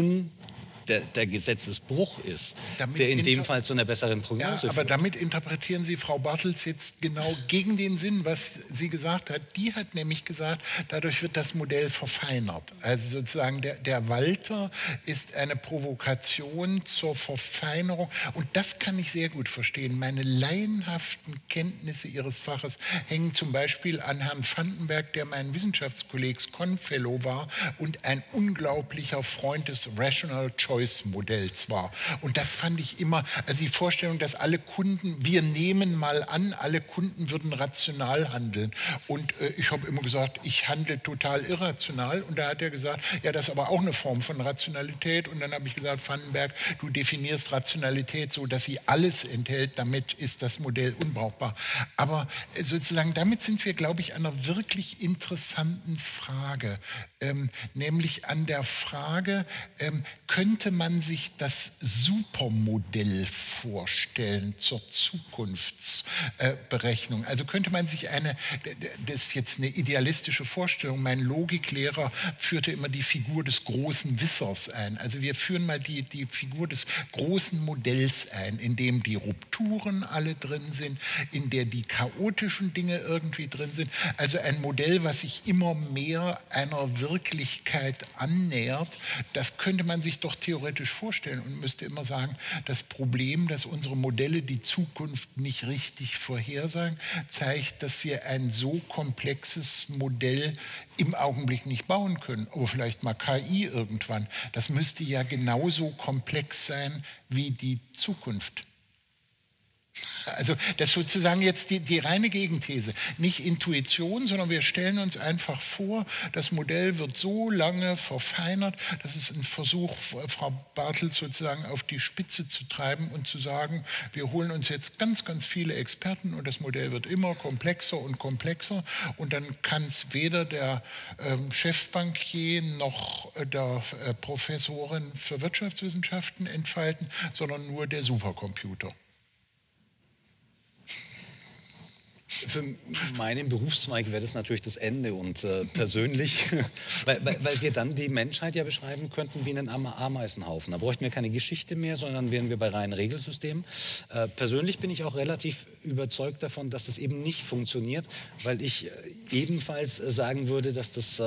der Gesetzesbruch ist, der in dem Fall zu einer besseren Prognose führt. Aber damit interpretieren Sie Frau Bartels jetzt genau gegen den Sinn, was sie gesagt hat. Die hat nämlich gesagt, dadurch wird das Modell verfeinert. Also sozusagen der Walter ist eine Provokation zur Verfeinerung. Und das kann ich sehr gut verstehen. Meine laienhaften Kenntnisse Ihres Faches hängen zum Beispiel an Herrn Vandenberg, der mein Wissenschaftskollegs Confellow war und ein unglaublicher Freund des Rational Choice Modells war. Und das fand ich immer, also die Vorstellung, dass alle Kunden, wir nehmen mal an, alle Kunden würden rational handeln. Und ich habe immer gesagt, ich handle total irrational. Und da hat er gesagt, ja, das ist aber auch eine Form von Rationalität. Und dann habe ich gesagt, Vandenberg, du definierst Rationalität so, dass sie alles enthält. Damit ist das Modell unbrauchbar. Aber sozusagen, damit sind wir, glaube ich, an einer wirklich interessanten Frage. Nämlich an der Frage, könnte man sich das Supermodell vorstellen zur Zukunftsberechnung? Also könnte man sich das ist jetzt eine idealistische Vorstellung, mein Logiklehrer führte immer die Figur des großen Wissers ein. Also wir führen mal die Figur des großen Modells ein, in dem die Rupturen alle drin sind, in der die chaotischen Dinge irgendwie drin sind. Also ein Modell, was sich immer mehr einer Wirklichkeit annähert, das könnte man sich doch theoretisch vorstellen und müsste immer sagen, das Problem, dass unsere Modelle die Zukunft nicht richtig vorhersagen, zeigt, dass wir ein so komplexes Modell im Augenblick nicht bauen können. Aber vielleicht mal KI irgendwann. Das müsste ja genauso komplex sein wie die Zukunft. Also das ist sozusagen jetzt die reine Gegenthese. Nicht Intuition, sondern wir stellen uns einfach vor, das Modell wird so lange verfeinert, das ist ein Versuch, Frau Bartels sozusagen auf die Spitze zu treiben und zu sagen, wir holen uns jetzt ganz, ganz viele Experten und das Modell wird immer komplexer und komplexer und dann kann es weder der Chefbankier noch der Professorin für Wirtschaftswissenschaften entfalten, sondern nur der Supercomputer. Für meinen Berufszweig wäre das natürlich das Ende und persönlich, weil wir dann die Menschheit ja beschreiben könnten wie einen Ameisenhaufen. Da bräuchten wir keine Geschichte mehr, sondern wären wir bei reinen Regelsystemen. Persönlich bin ich auch relativ überzeugt davon, dass das eben nicht funktioniert, weil ich ebenfalls sagen würde, dass das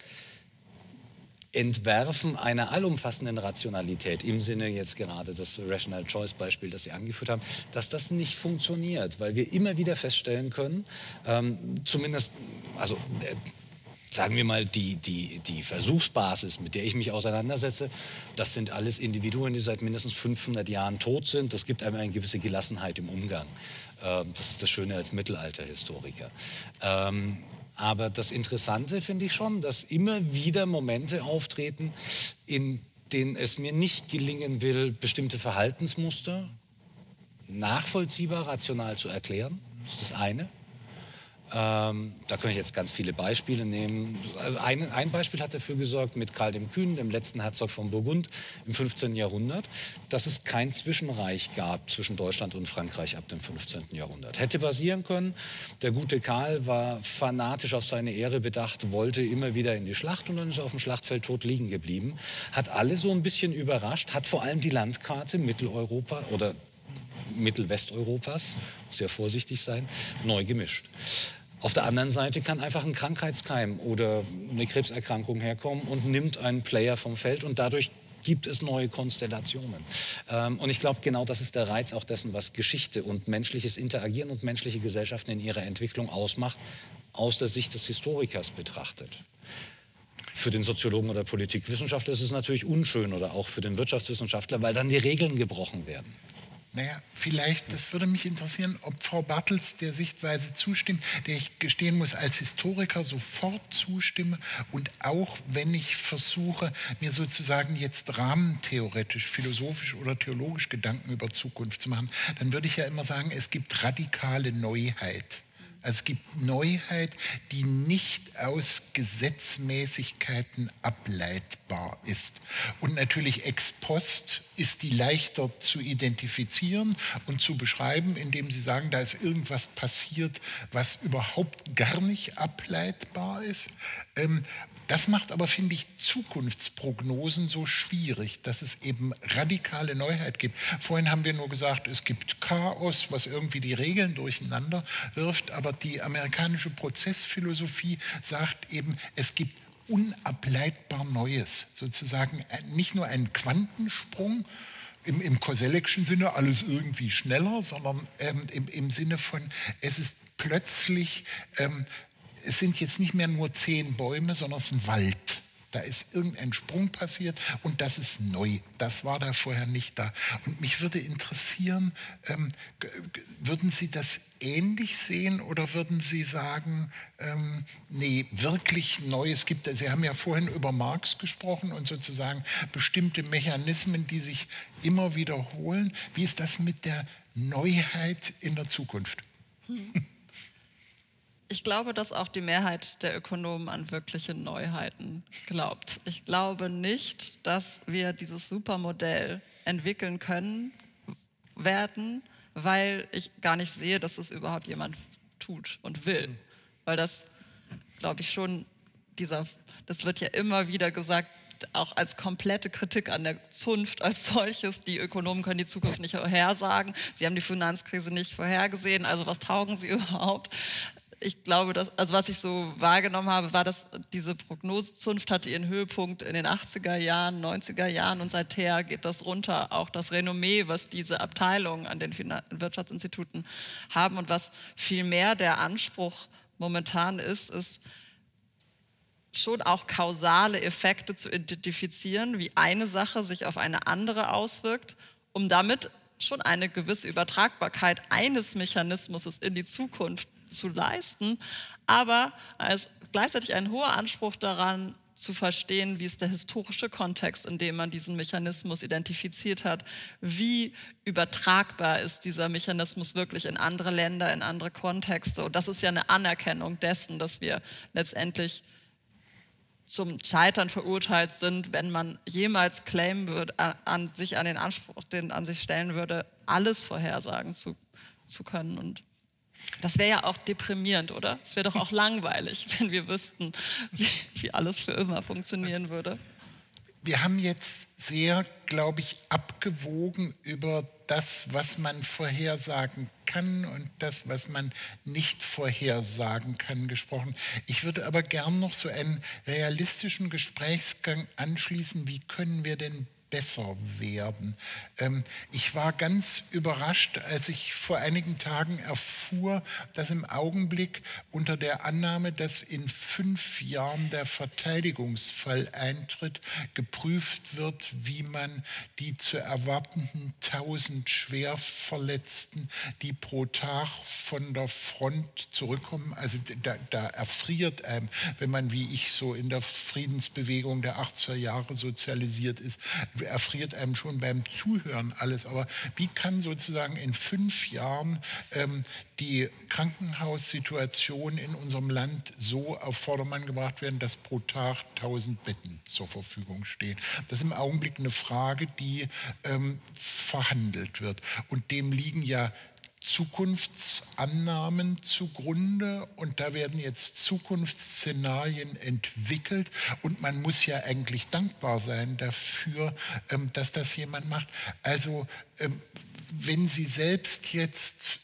Entwerfen einer allumfassenden Rationalität, im Sinne jetzt gerade des Rational Choice Beispiel, das Sie angeführt haben, dass das nicht funktioniert, weil wir immer wieder feststellen können, zumindest, also sagen wir mal, die Versuchsbasis, mit der ich mich auseinandersetze, das sind alles Individuen, die seit mindestens 500 Jahren tot sind. Das gibt einem eine gewisse Gelassenheit im Umgang. Das ist das Schöne als Mittelalterhistoriker. Aber das Interessante finde ich schon, dass immer wieder Momente auftreten, in denen es mir nicht gelingen will, bestimmte Verhaltensmuster nachvollziehbar, rational zu erklären. Das ist das eine. Da könnte ich jetzt ganz viele Beispiele nehmen. Also ein Beispiel hat dafür gesorgt mit Karl dem Kühnen, dem letzten Herzog von Burgund im 15. Jahrhundert, dass es kein Zwischenreich gab zwischen Deutschland und Frankreich ab dem 15. Jahrhundert. Hätte passieren können. Der gute Karl war fanatisch auf seine Ehre bedacht, wollte immer wieder in die Schlacht und dann ist er auf dem Schlachtfeld tot liegen geblieben. Hat alle so ein bisschen überrascht, hat vor allem die Landkarte Mitteleuropa oder Mittelwesteuropas, sehr vorsichtig sein, neu gemischt. Auf der anderen Seite kann einfach ein Krankheitskeim oder eine Krebserkrankung herkommen und nimmt einen Player vom Feld und dadurch gibt es neue Konstellationen. Und ich glaube, genau das ist der Reiz auch dessen, was Geschichte und menschliches Interagieren und menschliche Gesellschaften in ihrer Entwicklung ausmacht, aus der Sicht des Historikers betrachtet. Für den Soziologen oder Politikwissenschaftler ist es natürlich unschön oder auch für den Wirtschaftswissenschaftler, weil dann die Regeln gebrochen werden. Naja, vielleicht, das würde mich interessieren, ob Frau Bartels der Sichtweise zustimmt, der ich gestehen muss, als Historiker sofort zustimme und auch wenn ich versuche, mir sozusagen jetzt rahmentheoretisch, philosophisch oder theologisch Gedanken über Zukunft zu machen, dann würde ich ja immer sagen, es gibt radikale Neuheit. Also es gibt Neuheit, die nicht aus Gesetzmäßigkeiten ableitbar ist. Und natürlich ex post ist die leichter zu identifizieren und zu beschreiben, indem Sie sagen, da ist irgendwas passiert, was überhaupt gar nicht ableitbar ist. Das macht aber, finde ich, Zukunftsprognosen so schwierig, dass es eben radikale Neuheit gibt. Vorhin haben wir nur gesagt, es gibt Chaos, was irgendwie die Regeln durcheinander wirft, aber die amerikanische Prozessphilosophie sagt eben, es gibt unableitbar Neues, sozusagen nicht nur einen Quantensprung, im Koselleckschen Sinne alles irgendwie schneller, sondern im Sinne von, es ist plötzlich... es sind jetzt nicht mehr nur 10 Bäume, sondern es ist ein Wald. Da ist irgendein Sprung passiert und das ist neu. Das war da vorher nicht da. Und mich würde interessieren, würden Sie das ähnlich sehen oder würden Sie sagen, nee, wirklich neu? Es gibt, Sie haben ja vorhin über Marx gesprochen und sozusagen bestimmte Mechanismen, die sich immer wiederholen. Wie ist das mit der Neuheit in der Zukunft? Ich glaube, dass auch die Mehrheit der Ökonomen an wirkliche Neuheiten glaubt. Ich glaube nicht, dass wir dieses Supermodell entwickeln werden, weil ich gar nicht sehe, dass es überhaupt jemand tut und will. Weil das, glaube ich schon, das wird ja immer wieder gesagt, auch als komplette Kritik an der Zunft als solches. Die Ökonomen können die Zukunft nicht vorhersagen. Sie haben die Finanzkrise nicht vorhergesehen. Also was taugen sie überhaupt? Ich glaube, also was ich so wahrgenommen habe, war, dass diese Prognosezunft hatte ihren Höhepunkt in den 80er Jahren, 90er Jahren und seither geht das runter. Auch das Renommee, was diese Abteilungen an den Wirtschaftsinstituten haben und was vielmehr der Anspruch momentan ist schon auch kausale Effekte zu identifizieren, wie eine Sache sich auf eine andere auswirkt, um damit schon eine gewisse Übertragbarkeit eines Mechanismus in die Zukunft zu leisten, aber als gleichzeitig ein hoher Anspruch daran zu verstehen, wie ist der historische Kontext, in dem man diesen Mechanismus identifiziert hat, wie übertragbar ist dieser Mechanismus wirklich in andere Länder, in andere Kontexte. Und das ist ja eine Anerkennung dessen, dass wir letztendlich zum Scheitern verurteilt sind, wenn man jemals claimen würde, an den Anspruch, den an sich stellen würde, alles vorhersagen zu können. Und das wäre ja auch deprimierend, oder? Es wäre doch auch langweilig, wenn wir wüssten, wie alles für immer funktionieren würde. Wir haben jetzt sehr, glaube ich, abgewogen über das, was man vorhersagen kann und das, was man nicht vorhersagen kann, gesprochen. Ich würde aber gern noch so einen realistischen Gesprächsgang anschließen. Wie können wir denn besser werden? Ich war ganz überrascht, als ich vor einigen Tagen erfuhr, dass im Augenblick unter der Annahme, dass in 5 Jahren der Verteidigungsfall eintritt, geprüft wird, wie man die zu erwartenden 1000 Schwerverletzten, die pro Tag von der Front zurückkommen, also da erfriert einem, wenn man wie ich so in der Friedensbewegung der 80er Jahre sozialisiert ist, erfriert einem schon beim Zuhören alles. Aber wie kann sozusagen in 5 Jahren die Krankenhaussituation in unserem Land so auf Vordermann gebracht werden, dass pro Tag 1000 Betten zur Verfügung stehen? Das ist im Augenblick eine Frage, die verhandelt wird. Und dem liegen ja Zukunftsannahmen zugrunde und da werden jetzt Zukunftsszenarien entwickelt und man muss ja eigentlich dankbar sein dafür, dass das jemand macht. Also wenn Sie selbst jetzt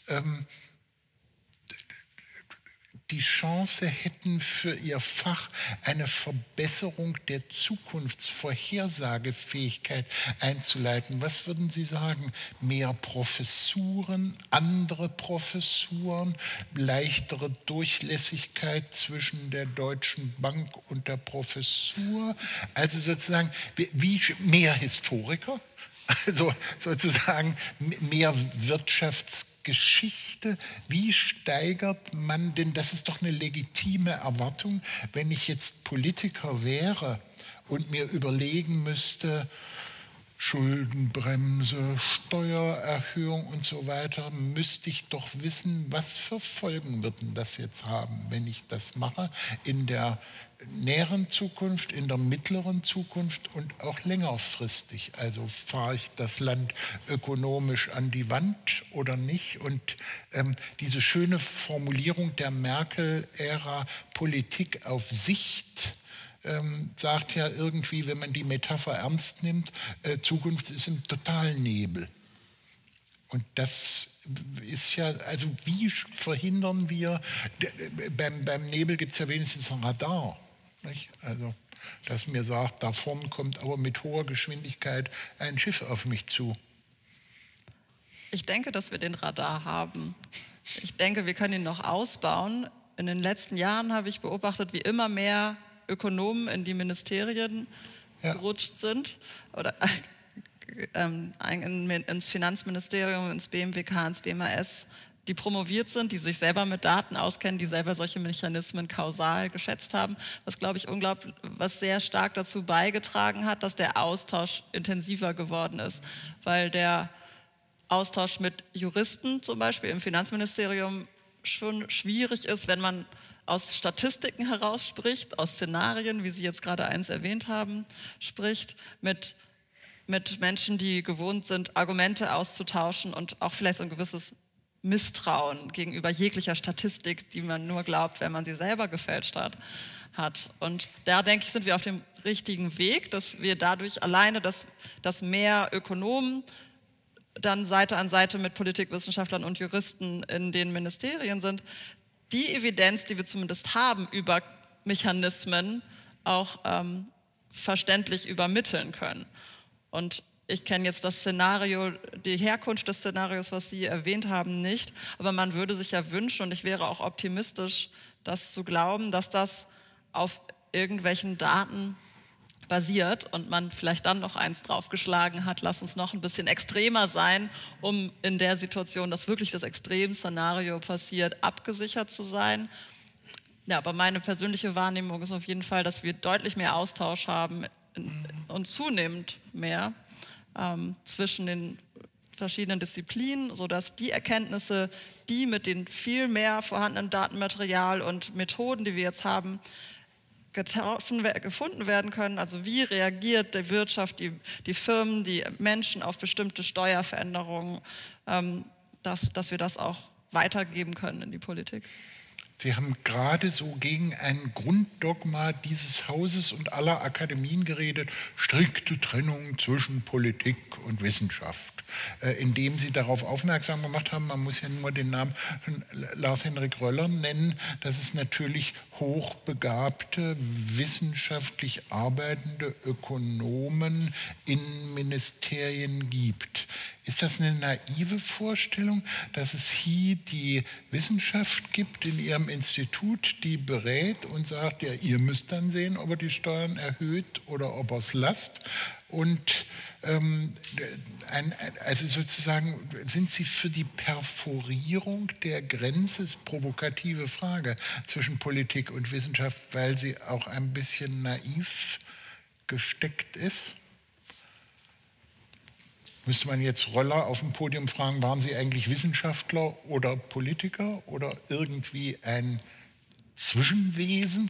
die Chance hätten, für Ihr Fach eine Verbesserung der Zukunftsvorhersagefähigkeit einzuleiten. Was würden Sie sagen? Mehr Professuren, andere Professuren, leichtere Durchlässigkeit zwischen der Deutschen Bank und der Professur? Also sozusagen wie mehr Historiker? Also sozusagen mehr Wirtschaftsgeschichte. Wie steigert man denn, das ist doch eine legitime Erwartung, wenn ich jetzt Politiker wäre und mir überlegen müsste, Schuldenbremse, Steuererhöhung und so weiter, müsste ich doch wissen, was für Folgen wird denn das jetzt haben, wenn ich das mache, in der näheren Zukunft, in der mittleren Zukunft und auch längerfristig. Also fahre ich das Land ökonomisch an die Wand oder nicht? Und diese schöne Formulierung der Merkel-Ära, Politik auf Sicht, sagt ja irgendwie, wenn man die Metapher ernst nimmt, Zukunft ist im totalen Nebel. Und das ist ja, also wie verhindern wir, beim Nebel gibt es ja wenigstens ein Radar, nicht? Also, das mir sagt, da vorne kommt aber mit hoher Geschwindigkeit ein Schiff auf mich zu. Ich denke, dass wir den Radar haben. Ich denke, wir können ihn noch ausbauen. In den letzten Jahren habe ich beobachtet, wie immer mehr Ökonomen in die Ministerien gerutscht sind oder ins Finanzministerium, ins BMWK, ins BMAS, die promoviert sind, die sich selber mit Daten auskennen, die selber solche Mechanismen kausal geschätzt haben, was, glaube ich, was sehr stark dazu beigetragen hat, dass der Austausch intensiver geworden ist, weil der Austausch mit Juristen zum Beispiel im Finanzministerium schon schwierig ist, wenn man aus Statistiken heraus spricht, aus Szenarien, wie Sie jetzt gerade eins erwähnt haben, spricht, mit Menschen, die gewohnt sind, Argumente auszutauschen und auch vielleicht so ein gewisses Misstrauen gegenüber jeglicher Statistik, die man nur glaubt, wenn man sie selber gefälscht hat. Und da, denke ich, sind wir auf dem richtigen Weg, dass wir dadurch alleine, dass mehr Ökonomen dann Seite an Seite mit Politikwissenschaftlern und Juristen in den Ministerien sind, die Evidenz, die wir zumindest haben über Mechanismen, auch verständlich übermitteln können. Und ich kenne jetzt das Szenario, die Herkunft des Szenarios, was Sie erwähnt haben, nicht. Aber man würde sich ja wünschen, und ich wäre auch optimistisch, das zu glauben, dass das auf irgendwelchen Daten basiert und man vielleicht dann noch eins draufgeschlagen hat, lass uns noch ein bisschen extremer sein, um in der Situation, dass wirklich das Extremszenario passiert, abgesichert zu sein. Ja, aber meine persönliche Wahrnehmung ist auf jeden Fall, dass wir deutlich mehr Austausch haben und zunehmend mehr zwischen den verschiedenen Disziplinen, sodass die Erkenntnisse, die mit den viel mehr vorhandenen Datenmaterial und Methoden, die wir jetzt haben, gefunden werden können. Also wie reagiert die Wirtschaft, die Firmen, die Menschen auf bestimmte Steuerveränderungen, dass wir das auch weitergeben können in die Politik. Sie haben gerade so gegen ein Grunddogma dieses Hauses und aller Akademien geredet, strikte Trennung zwischen Politik und Wissenschaft, indem Sie darauf aufmerksam gemacht haben, man muss ja nur den Namen von Lars-Henrik Röller nennen, dass es natürlich hochbegabte, wissenschaftlich arbeitende Ökonomen in Ministerien gibt. Ist das eine naive Vorstellung, dass es hier die Wissenschaft gibt in ihrem Institut, die berät und sagt, ja, ihr müsst dann sehen, ob er die Steuern erhöht oder ob er es lasst? Und also sozusagen, sind Sie für die Perforierung der Grenze, ist provokative Frage, zwischen Politik und Wissenschaft, weil sie auch ein bisschen naiv gesteckt ist? Müsste man jetzt Roller auf dem Podium fragen, waren Sie eigentlich Wissenschaftler oder Politiker oder irgendwie ein Zwischenwesen?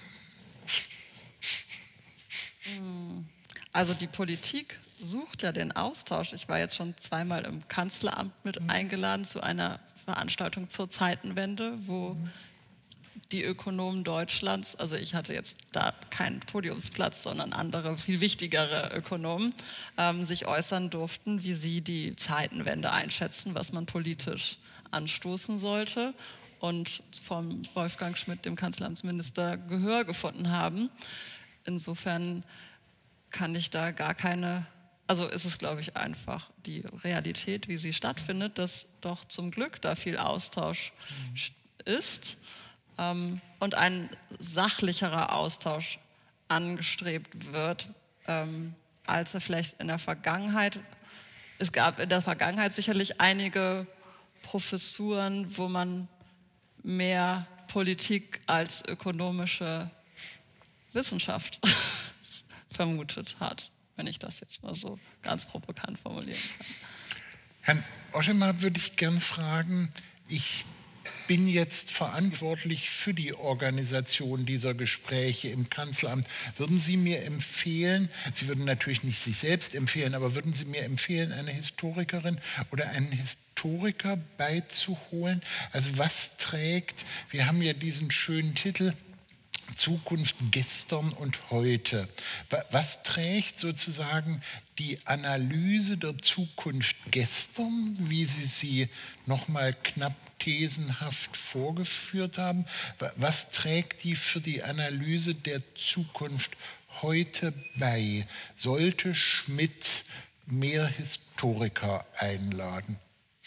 Also die Politik sucht ja den Austausch. Ich war jetzt schon zweimal im Kanzleramt mit eingeladen zu einer Veranstaltung zur Zeitenwende, wo die Ökonomen Deutschlands, also ich hatte jetzt da keinen Podiumsplatz, sondern andere, viel wichtigere Ökonomen, sich äußern durften, wie sie die Zeitenwende einschätzen, was man politisch anstoßen sollte. Und vom Wolfgang Schmidt, dem Kanzleramtsminister, Gehör gefunden haben. Insofern kann ich da gar keine, also ist es, glaube ich, einfach die Realität, wie sie stattfindet, dass doch zum Glück da viel Austausch ist und ein sachlicherer Austausch angestrebt wird, als er vielleicht in der Vergangenheit. Es gab in der Vergangenheit sicherlich einige Professuren, wo man mehr Politik als ökonomische Wissenschaft vermutet hat, wenn ich das jetzt mal so ganz provokant formulieren kann. Herrn Oschemar würde ich gern fragen, ich bin jetzt verantwortlich für die Organisation dieser Gespräche im Kanzleramt. Würden Sie mir empfehlen, Sie würden natürlich nicht sich selbst empfehlen, aber würden Sie mir empfehlen, eine Historikerin oder einen Historiker beizuholen? Also was trägt, wir haben ja diesen schönen Titel, Zukunft gestern und heute. Was trägt sozusagen die Analyse der Zukunft gestern, wie Sie sie nochmal knapp thesenhaft vorgeführt haben? Was trägt die für die Analyse der Zukunft heute bei? Sollte Schmidt mehr Historiker einladen?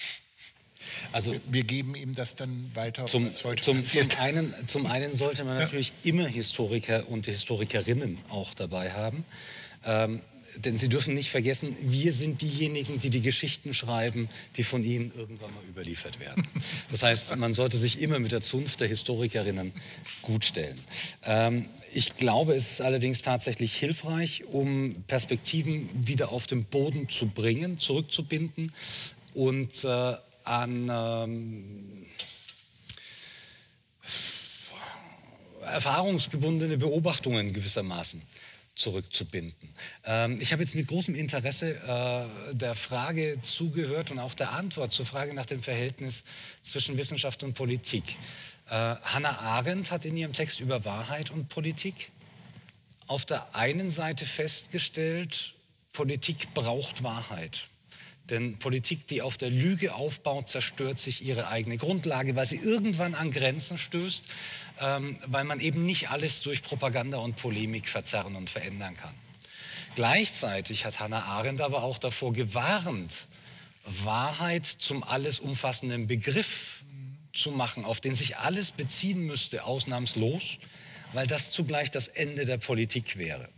Also wir geben ihm das dann weiter. Zum einen sollte man natürlich immer Historiker und Historikerinnen auch dabei haben. Denn Sie dürfen nicht vergessen, wir sind diejenigen, die die Geschichten schreiben, die von Ihnen irgendwann mal überliefert werden. Das heißt, man sollte sich immer mit der Zunft der Historikerinnen gutstellen. Ich glaube, es ist allerdings tatsächlich hilfreich, um Perspektiven wieder auf den Boden zu bringen, zurückzubinden und an erfahrungsgebundene Beobachtungen gewissermaßen zurückzubinden. Ich habe jetzt mit großem Interesse der Frage zugehört und auch der Antwort zur Frage nach dem Verhältnis zwischen Wissenschaft und Politik. Hannah Arendt hat in ihrem Text über Wahrheit und Politik auf der einen Seite festgestellt, Politik braucht Wahrheit. Denn Politik, die auf der Lüge aufbaut, zerstört sich ihre eigene Grundlage, weil sie irgendwann an Grenzen stößt, weil man eben nicht alles durch Propaganda und Polemik verzerren und verändern kann. Gleichzeitig hat Hannah Arendt aber auch davor gewarnt, Wahrheit zum alles umfassenden Begriff zu machen, auf den sich alles beziehen müsste, ausnahmslos, weil das zugleich das Ende der Politik wäre.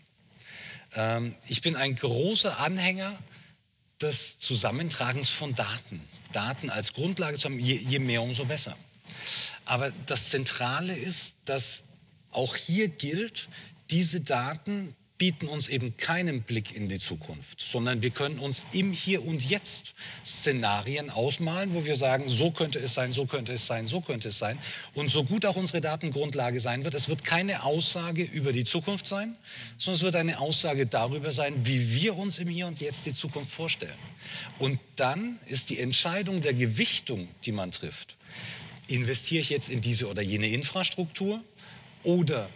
Ich bin ein großer Anhänger des Zusammentragens von Daten. Daten als Grundlage zu haben, je mehr, umso besser. Aber das Zentrale ist, dass auch hier gilt, diese Daten bieten uns eben keinen Blick in die Zukunft, sondern wir können uns im Hier und Jetzt Szenarien ausmalen, wo wir sagen, so könnte es sein, so könnte es sein, so könnte es sein. Und so gut auch unsere Datengrundlage sein wird, es wird keine Aussage über die Zukunft sein, sondern es wird eine Aussage darüber sein, wie wir uns im Hier und Jetzt die Zukunft vorstellen. Und dann ist die Entscheidung der Gewichtung, die man trifft, investiere ich jetzt in diese oder jene Infrastruktur oder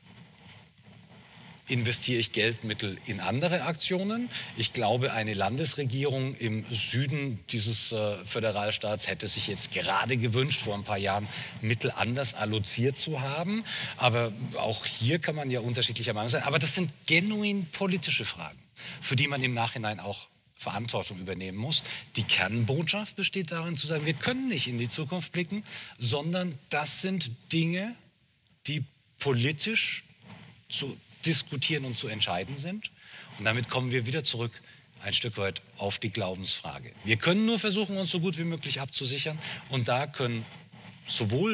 investiere ich Geldmittel in andere Aktionen. Ich glaube, eine Landesregierung im Süden dieses Föderalstaats hätte sich jetzt gerade gewünscht, vor ein paar Jahren Mittel anders alloziert zu haben. Aber auch hier kann man ja unterschiedlicher Meinung sein. Aber das sind genuin politische Fragen, für die man im Nachhinein auch Verantwortung übernehmen muss. Die Kernbotschaft besteht darin zu sagen, wir können nicht in die Zukunft blicken, sondern das sind Dinge, die politisch zu diskutieren und zu entscheiden sind. Und damit kommen wir wieder zurück ein Stück weit auf die Glaubensfrage. Wir können nur versuchen, uns so gut wie möglich abzusichern. Und da können sowohl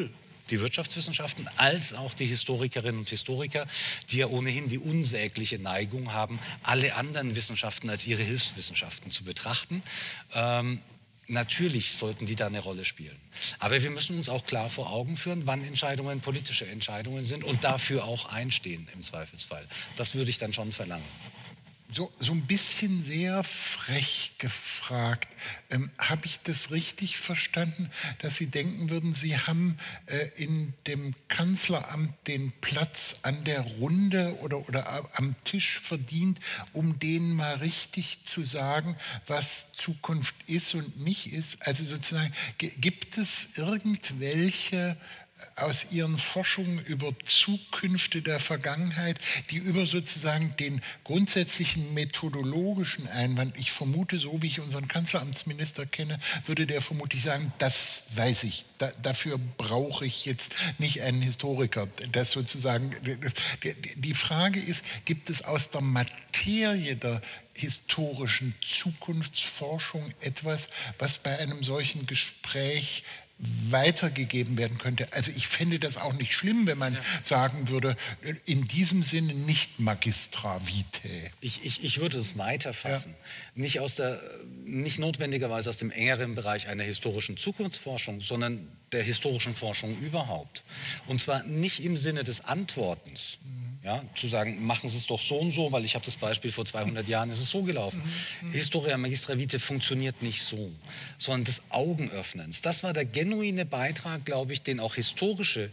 die Wirtschaftswissenschaften als auch die Historikerinnen und Historiker, die ja ohnehin die unsägliche Neigung haben, alle anderen Wissenschaften als ihre Hilfswissenschaften zu betrachten. Natürlich sollten die da eine Rolle spielen. Aber wir müssen uns auch klar vor Augen führen, wann Entscheidungen politische Entscheidungen sind und dafür auch einstehen im Zweifelsfall. Das würde ich dann schon verlangen. So ein bisschen sehr frech gefragt. Habe ich das richtig verstanden, dass Sie denken würden, Sie haben in dem Kanzleramt den Platz an der Runde oder am Tisch verdient, um denen mal richtig zu sagen, was Zukunft ist und nicht ist? Also sozusagen, gibt es irgendwelche aus Ihren Forschungen über Zukünfte der Vergangenheit, die über sozusagen den grundsätzlichen methodologischen Einwand, ich vermute, so wie ich unseren Kanzleramtsminister kenne, würde der vermutlich sagen, das weiß ich, dafür brauche ich jetzt nicht einen Historiker. Das sozusagen, die Frage ist, gibt es aus der Materie der historischen Zukunftsforschung etwas, was bei einem solchen Gespräch weitergegeben werden könnte. Also ich fände das auch nicht schlimm, wenn man sagen würde, in diesem Sinne nicht magistra vitae. Ich würde es weiterfassen. Ja. Nicht notwendigerweise aus dem engeren Bereich einer historischen Zukunftsforschung, sondern der historischen Forschung überhaupt. Und zwar nicht im Sinne des Antwortens. Ja, zu sagen, machen Sie es doch so und so, weil ich habe das Beispiel, vor 200 Jahren ist es so gelaufen. Historia Magistra Vitae funktioniert nicht so, sondern des Augenöffnens. Das war der genuine Beitrag, glaube ich, den auch historische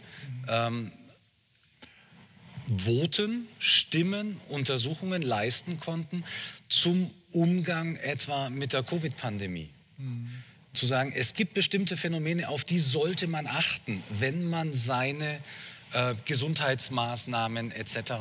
Voten, Stimmen, Untersuchungen leisten konnten zum Umgang etwa mit der Covid-Pandemie. Zu sagen, es gibt bestimmte Phänomene, auf die sollte man achten, wenn man seine Gesundheitsmaßnahmen etc.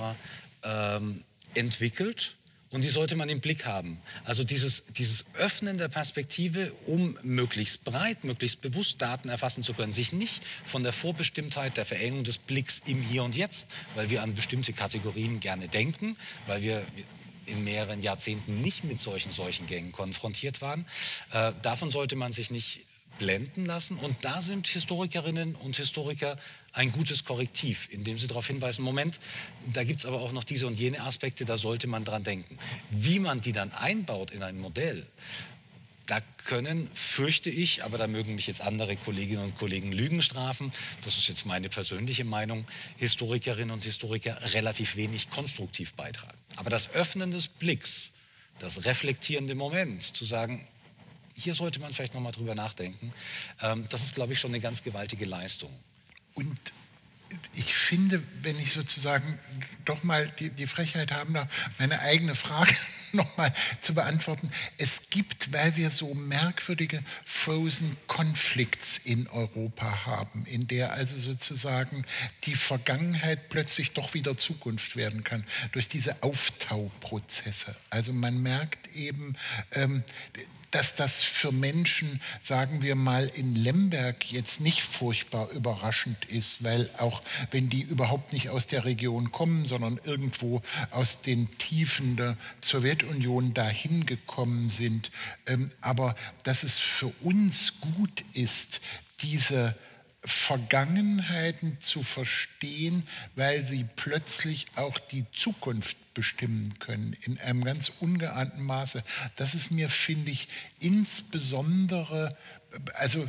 Entwickelt, und die sollte man im Blick haben. Also dieses Öffnen der Perspektive, um möglichst breit, möglichst bewusst Daten erfassen zu können, sich nicht von der Vorbestimmtheit, der Verengung des Blicks im Hier und Jetzt, weil wir an bestimmte Kategorien gerne denken, weil wir in mehreren Jahrzehnten nicht mit solchen Seuchengängen konfrontiert waren. Davon sollte man sich nicht blenden lassen. Und da sind Historikerinnen und Historiker ein gutes Korrektiv, indem sie darauf hinweisen, Moment, da gibt es aber auch noch diese und jene Aspekte, da sollte man dran denken. Wie man die dann einbaut in ein Modell, da können, fürchte ich, aber da mögen mich jetzt andere Kolleginnen und Kollegen Lügen strafen, das ist jetzt meine persönliche Meinung, Historikerinnen und Historiker relativ wenig konstruktiv beitragen. Aber das Öffnen des Blicks, das reflektierende Moment, zu sagen, hier sollte man vielleicht noch mal drüber nachdenken. Das ist, glaube ich, schon eine ganz gewaltige Leistung. Und ich finde, wenn ich sozusagen doch mal die Frechheit haben darf, meine eigene Frage noch mal zu beantworten. Es gibt, weil wir so merkwürdige Frozen Conflicts in Europa haben, in der also sozusagen die Vergangenheit plötzlich doch wieder Zukunft werden kann, durch diese Auftauprozesse. Also man merkt eben, dass das für Menschen, sagen wir mal, in Lemberg jetzt nicht furchtbar überraschend ist, weil auch wenn die überhaupt nicht aus der Region kommen, sondern irgendwo aus den Tiefen der Sowjetunion dahin gekommen sind, aber dass es für uns gut ist, diese Vergangenheiten zu verstehen, weil sie plötzlich auch die Zukunft bestimmen können, in einem ganz ungeahnten Maße. Das ist mir, finde ich, insbesondere, also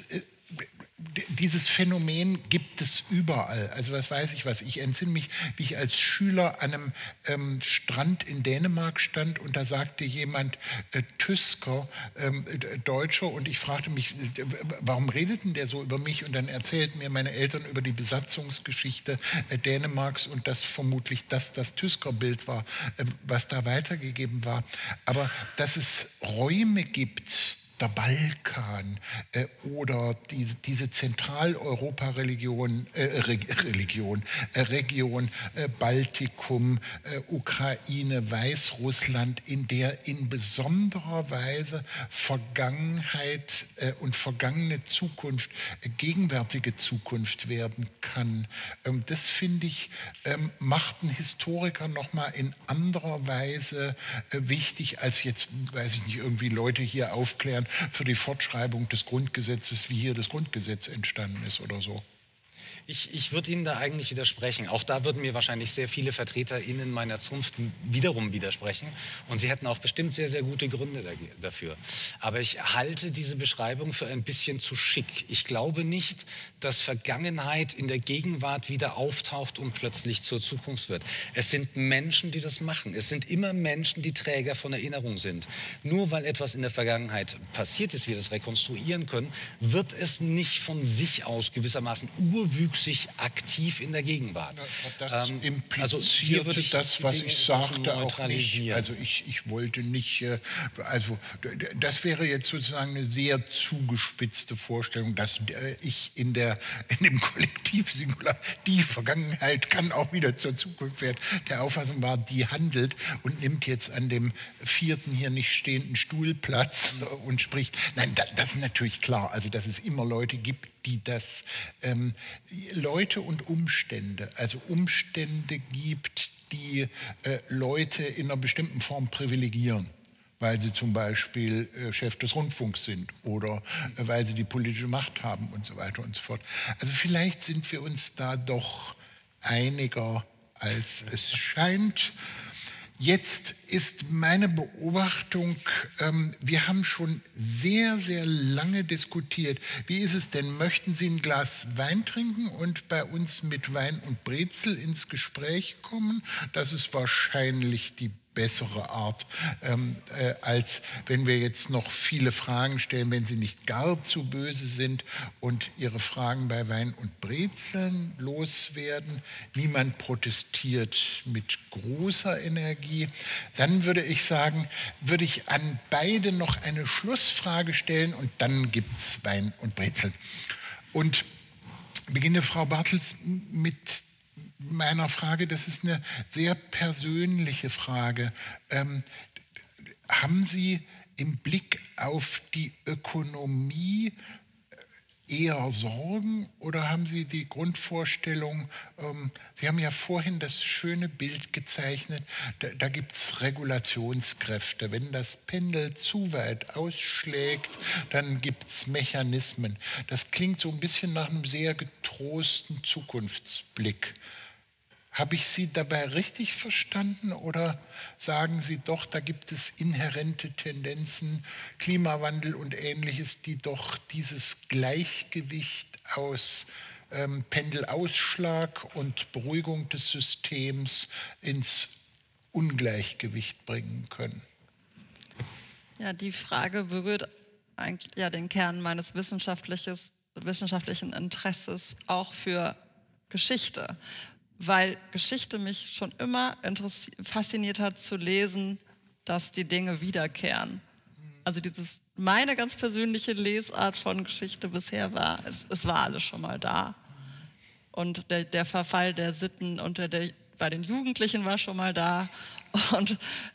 dieses Phänomen gibt es überall. Also was weiß ich was. Ich entsinne mich, wie ich als Schüler an einem Strand in Dänemark stand und da sagte jemand Tysker, Deutscher, und ich fragte mich, warum redet denn der so über mich? Und dann erzählten mir meine Eltern über die Besatzungsgeschichte Dänemarks und dass vermutlich das Tyskerbild war, was da weitergegeben war. Aber dass es Räume gibt, der Balkan oder diese Zentraleuropa-Region, Region Baltikum, Ukraine, Weißrussland, in der in besonderer Weise Vergangenheit und vergangene Zukunft, gegenwärtige Zukunft werden kann. Das, finde ich, macht einen Historiker nochmal in anderer Weise wichtig, als jetzt, weiß ich nicht, irgendwie Leute hier aufklären für die Fortschreibung des Grundgesetzes, wie hier das Grundgesetz entstanden ist oder so. Ich würde Ihnen da eigentlich widersprechen. Auch da würden mir wahrscheinlich sehr viele VertreterInnen meiner Zunft wiederum widersprechen. Und sie hätten auch bestimmt sehr, sehr gute Gründe dafür. Aber ich halte diese Beschreibung für ein bisschen zu schick. Ich glaube nicht, dass Vergangenheit in der Gegenwart wieder auftaucht und plötzlich zur Zukunft wird. Es sind Menschen, die das machen. Es sind immer Menschen, die Träger von Erinnerung sind. Nur weil etwas in der Vergangenheit passiert ist, wir das rekonstruieren können, wird es nicht von sich aus gewissermaßen urwüchsig aktiv in der Gegenwart. Das impliziert also hier würde ich das, was ich sagte, auch nicht. neutralisieren. Also ich wollte nicht, also das wäre jetzt sozusagen eine sehr zugespitzte Vorstellung, dass ich in dem Kollektivsingular, die Vergangenheit kann auch wieder zur Zukunft werden, der Auffassung war, die handelt und nimmt jetzt an dem vierten hier nicht stehenden Stuhl Platz und spricht. Nein, das ist natürlich klar, also dass es immer Leute gibt, die das, Leute und Umstände, also Umstände gibt, die Leute in einer bestimmten Form privilegieren, weil sie zum Beispiel Chef des Rundfunks sind oder weil sie die politische Macht haben und so weiter und so fort. Also vielleicht sind wir uns da doch einiger, als es scheint. Jetzt ist meine Beobachtung, wir haben schon sehr, sehr lange diskutiert. Wie ist es denn? Möchten Sie ein Glas Wein trinken und bei uns mit Wein und Brezel ins Gespräch kommen? Das ist wahrscheinlich die bessere Art, als wenn wir jetzt noch viele Fragen stellen, wenn Sie nicht gar zu böse sind und Ihre Fragen bei Wein und Brezeln loswerden. Niemand protestiert mit großer Energie. Dann würde ich sagen, würde ich an beide noch eine Schlussfrage stellen und dann gibt es Wein und Brezeln. Und beginne, Frau Bartels, mit meiner Frage, das ist eine sehr persönliche Frage. Haben Sie im Blick auf die Ökonomie eher Sorgen oder haben Sie die Grundvorstellung, Sie haben ja vorhin das schöne Bild gezeichnet, da gibt es Regulationskräfte. Wenn das Pendel zu weit ausschlägt, dann gibt es Mechanismen. Das klingt so ein bisschen nach einem sehr getrosten Zukunftsblick. Habe ich Sie dabei richtig verstanden oder sagen Sie doch, da gibt es inhärente Tendenzen, Klimawandel und Ähnliches, die doch dieses Gleichgewicht aus Pendelausschlag und Beruhigung des Systems ins Ungleichgewicht bringen können? Ja, die Frage berührt eigentlich ja den Kern meines wissenschaftlichen Interesses auch für Geschichte. Weil Geschichte mich schon immer fasziniert hat zu lesen, dass die Dinge wiederkehren. Also meine ganz persönliche Lesart von Geschichte bisher war, es war alles schon mal da. Und der Verfall der Sitten bei den Jugendlichen war schon mal da. Und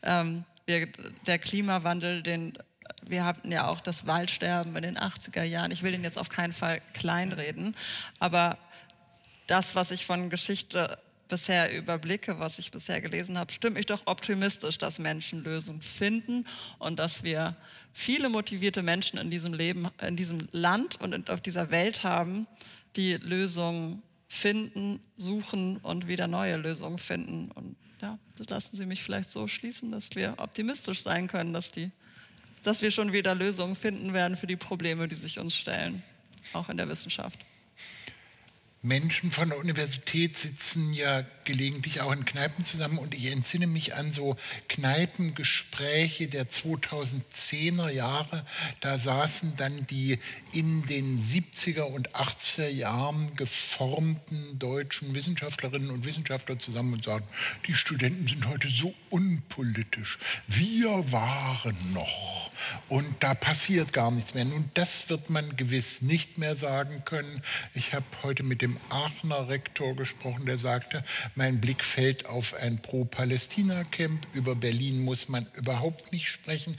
der Klimawandel, wir hatten ja auch das Waldsterben in den 80er Jahren. Ich will den jetzt auf keinen Fall kleinreden, aber das, was ich von Geschichte bisher überblicke, was ich bisher gelesen habe, stimmt mich doch optimistisch, dass Menschen Lösungen finden und dass wir viele motivierte Menschen in diesem Land und auf dieser Welt haben, die Lösungen finden, suchen und wieder neue Lösungen finden. Und ja, lassen Sie mich vielleicht so schließen, dass wir optimistisch sein können, dass wir schon wieder Lösungen finden werden für die Probleme, die sich uns stellen, auch in der Wissenschaft. Menschen von der Universität sitzen ja gelegentlich auch in Kneipen zusammen und ich entsinne mich an so Kneipengespräche der 2010er Jahre. Da saßen dann die in den 70er und 80er Jahren geformten deutschen Wissenschaftlerinnen und Wissenschaftler zusammen und sagten, die Studenten sind heute so unpolitisch. Wir waren noch und da passiert gar nichts mehr. Nun, das wird man gewiss nicht mehr sagen können. Ich habe heute mit dem Aachener Rektor gesprochen, der sagte, mein Blick fällt auf ein Pro-Palästina-Camp. Über Berlin muss man überhaupt nicht sprechen.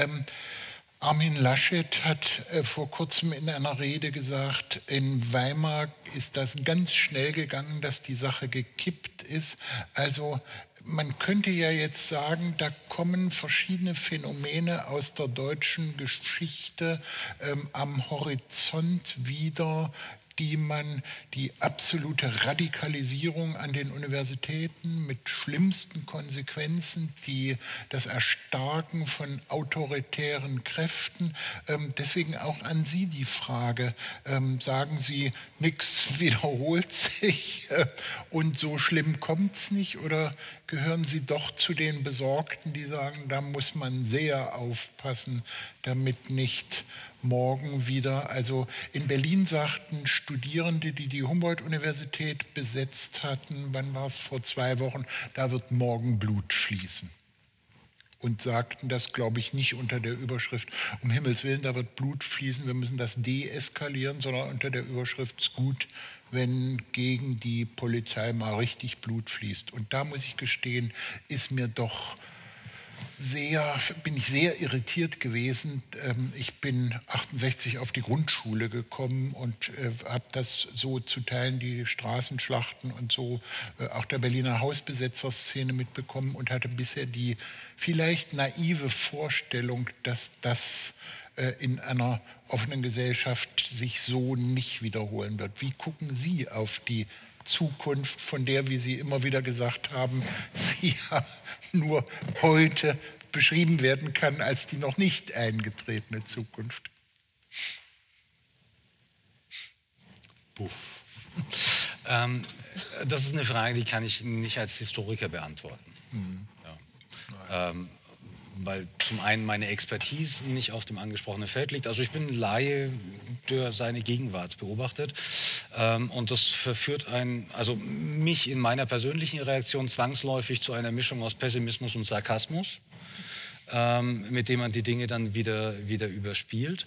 Armin Laschet hat vor kurzem in einer Rede gesagt, in Weimar ist das ganz schnell gegangen, dass die Sache gekippt ist. Also man könnte ja jetzt sagen, da kommen verschiedene Phänomene aus der deutschen Geschichte am Horizont wieder, die man die absolute Radikalisierung an den Universitäten mit schlimmsten Konsequenzen, das Erstarken von autoritären Kräften. Deswegen auch an Sie die Frage, sagen Sie, nichts wiederholt sich und so schlimm kommt es nicht, oder gehören Sie doch zu den Besorgten, die sagen, da muss man sehr aufpassen, damit nicht morgen wieder, also in Berlin sagten Studierende, die die Humboldt-Universität besetzt hatten, wann war es, vor 2 Wochen, da wird morgen Blut fließen. Und sagten das, glaube ich, nicht unter der Überschrift, um Himmels Willen, da wird Blut fließen, wir müssen das deeskalieren, sondern unter der Überschrift, es ist gut, wenn gegen die Polizei mal richtig Blut fließt. Und da muss ich gestehen, bin ich sehr irritiert gewesen. Ich bin 68 auf die Grundschule gekommen und habe das so zu Teilen, die Straßenschlachten und so, auch der Berliner Hausbesetzerszene mitbekommen und hatte bisher die vielleicht naive Vorstellung, dass das in einer offenen Gesellschaft sich so nicht wiederholen wird. Wie gucken Sie auf die Zukunft, von der, wie Sie immer wieder gesagt haben, sie ja nur heute beschrieben werden kann als die noch nicht eingetretene Zukunft? Puff. Das ist eine Frage, die kann ich nicht als Historiker beantworten. Ja. Weil zum einen meine Expertise nicht auf dem angesprochenen Feld liegt. Also ich bin Laie, der seine Gegenwart beobachtet. Und das verführt mich in meiner persönlichen Reaktion zwangsläufig zu einer Mischung aus Pessimismus und Sarkasmus, mit dem man die Dinge dann wieder überspielt.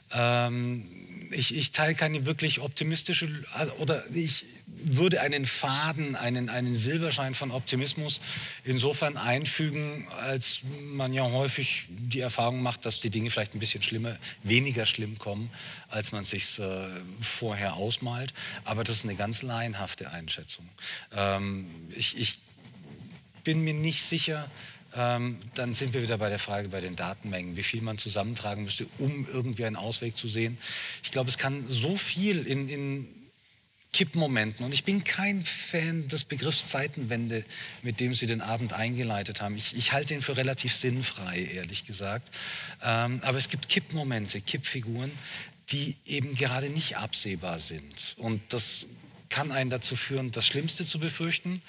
Ich teile keine wirklich optimistische, oder ich würde einen Faden, einen Silberschein von Optimismus insofern einfügen, als man ja häufig die Erfahrung macht, dass die Dinge vielleicht ein bisschen weniger schlimm kommen, als man sich vorher ausmalt. Aber das ist eine ganz laienhafte Einschätzung. Ich bin mir nicht sicher. Dann sind wir wieder bei der Frage bei den Datenmengen, wie viel man zusammentragen müsste, um irgendwie einen Ausweg zu sehen. Ich glaube, es kann so viel in Kippmomenten, und ich bin kein Fan des Begriffs Zeitenwende, mit dem Sie den Abend eingeleitet haben. Ich halte ihn für relativ sinnfrei, ehrlich gesagt. Aber es gibt Kippmomente, Kippfiguren, die eben gerade nicht absehbar sind. Und das kann einen dazu führen, das Schlimmste zu befürchten,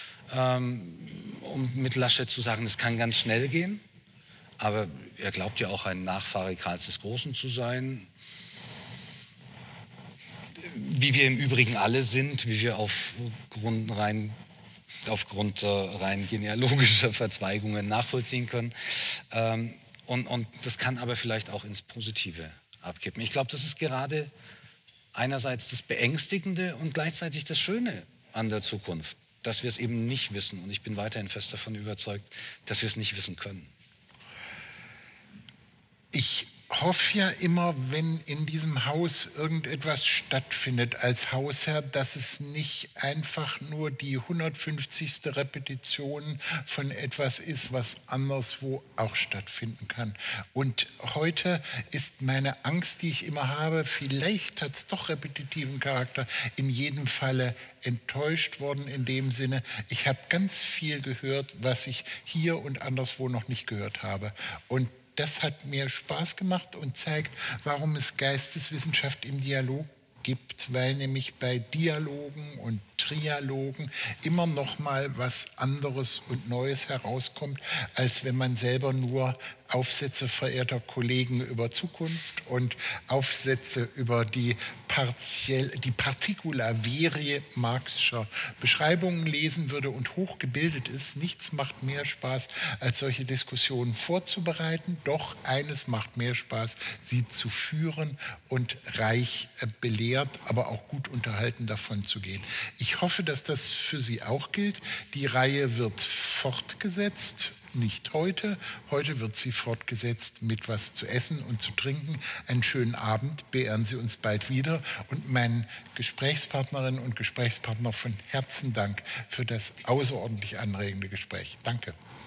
um mit Laschet zu sagen, es kann ganz schnell gehen. Aber er glaubt ja auch, ein Nachfahre Karls des Großen zu sein. Wie wir im Übrigen alle sind, wie wir aufgrund rein genealogischer Verzweigungen nachvollziehen können. Und das kann aber vielleicht auch ins Positive abkippen. Ich glaube, das ist gerade einerseits das Beängstigende und gleichzeitig das Schöne an der Zukunft, dass wir es eben nicht wissen. Und ich bin weiterhin fest davon überzeugt, dass wir es nicht wissen können. Ich hoffe ja immer, wenn in diesem Haus irgendetwas stattfindet als Hausherr, dass es nicht einfach nur die 150. Repetition von etwas ist, was anderswo auch stattfinden kann. Und heute ist meine Angst, die ich immer habe, vielleicht hat es doch repetitiven Charakter, in jedem Falle enttäuscht worden in dem Sinne, ich habe ganz viel gehört, was ich hier und anderswo noch nicht gehört habe. Und das hat mir Spaß gemacht und zeigt, warum es Geisteswissenschaft im Dialog gibt, weil nämlich bei Dialogen und Trialogen immer noch mal was anderes und Neues herauskommt, als wenn man selber nur Aufsätze verehrter Kollegen über Zukunft und Aufsätze über die Particula Verae Marx'scher Beschreibungen lesen würde und hochgebildet ist. Nichts macht mehr Spaß, als solche Diskussionen vorzubereiten. Doch eines macht mehr Spaß, sie zu führen und reich belehrt, aber auch gut unterhalten davon zu gehen. Ich hoffe, dass das für Sie auch gilt. Die Reihe wird fortgesetzt. Nicht heute. Heute wird sie fortgesetzt mit was zu essen und zu trinken. Einen schönen Abend. Beehren Sie uns bald wieder. Und meinen Gesprächspartnerinnen und Gesprächspartner von Herzen Dank für das außerordentlich anregende Gespräch. Danke.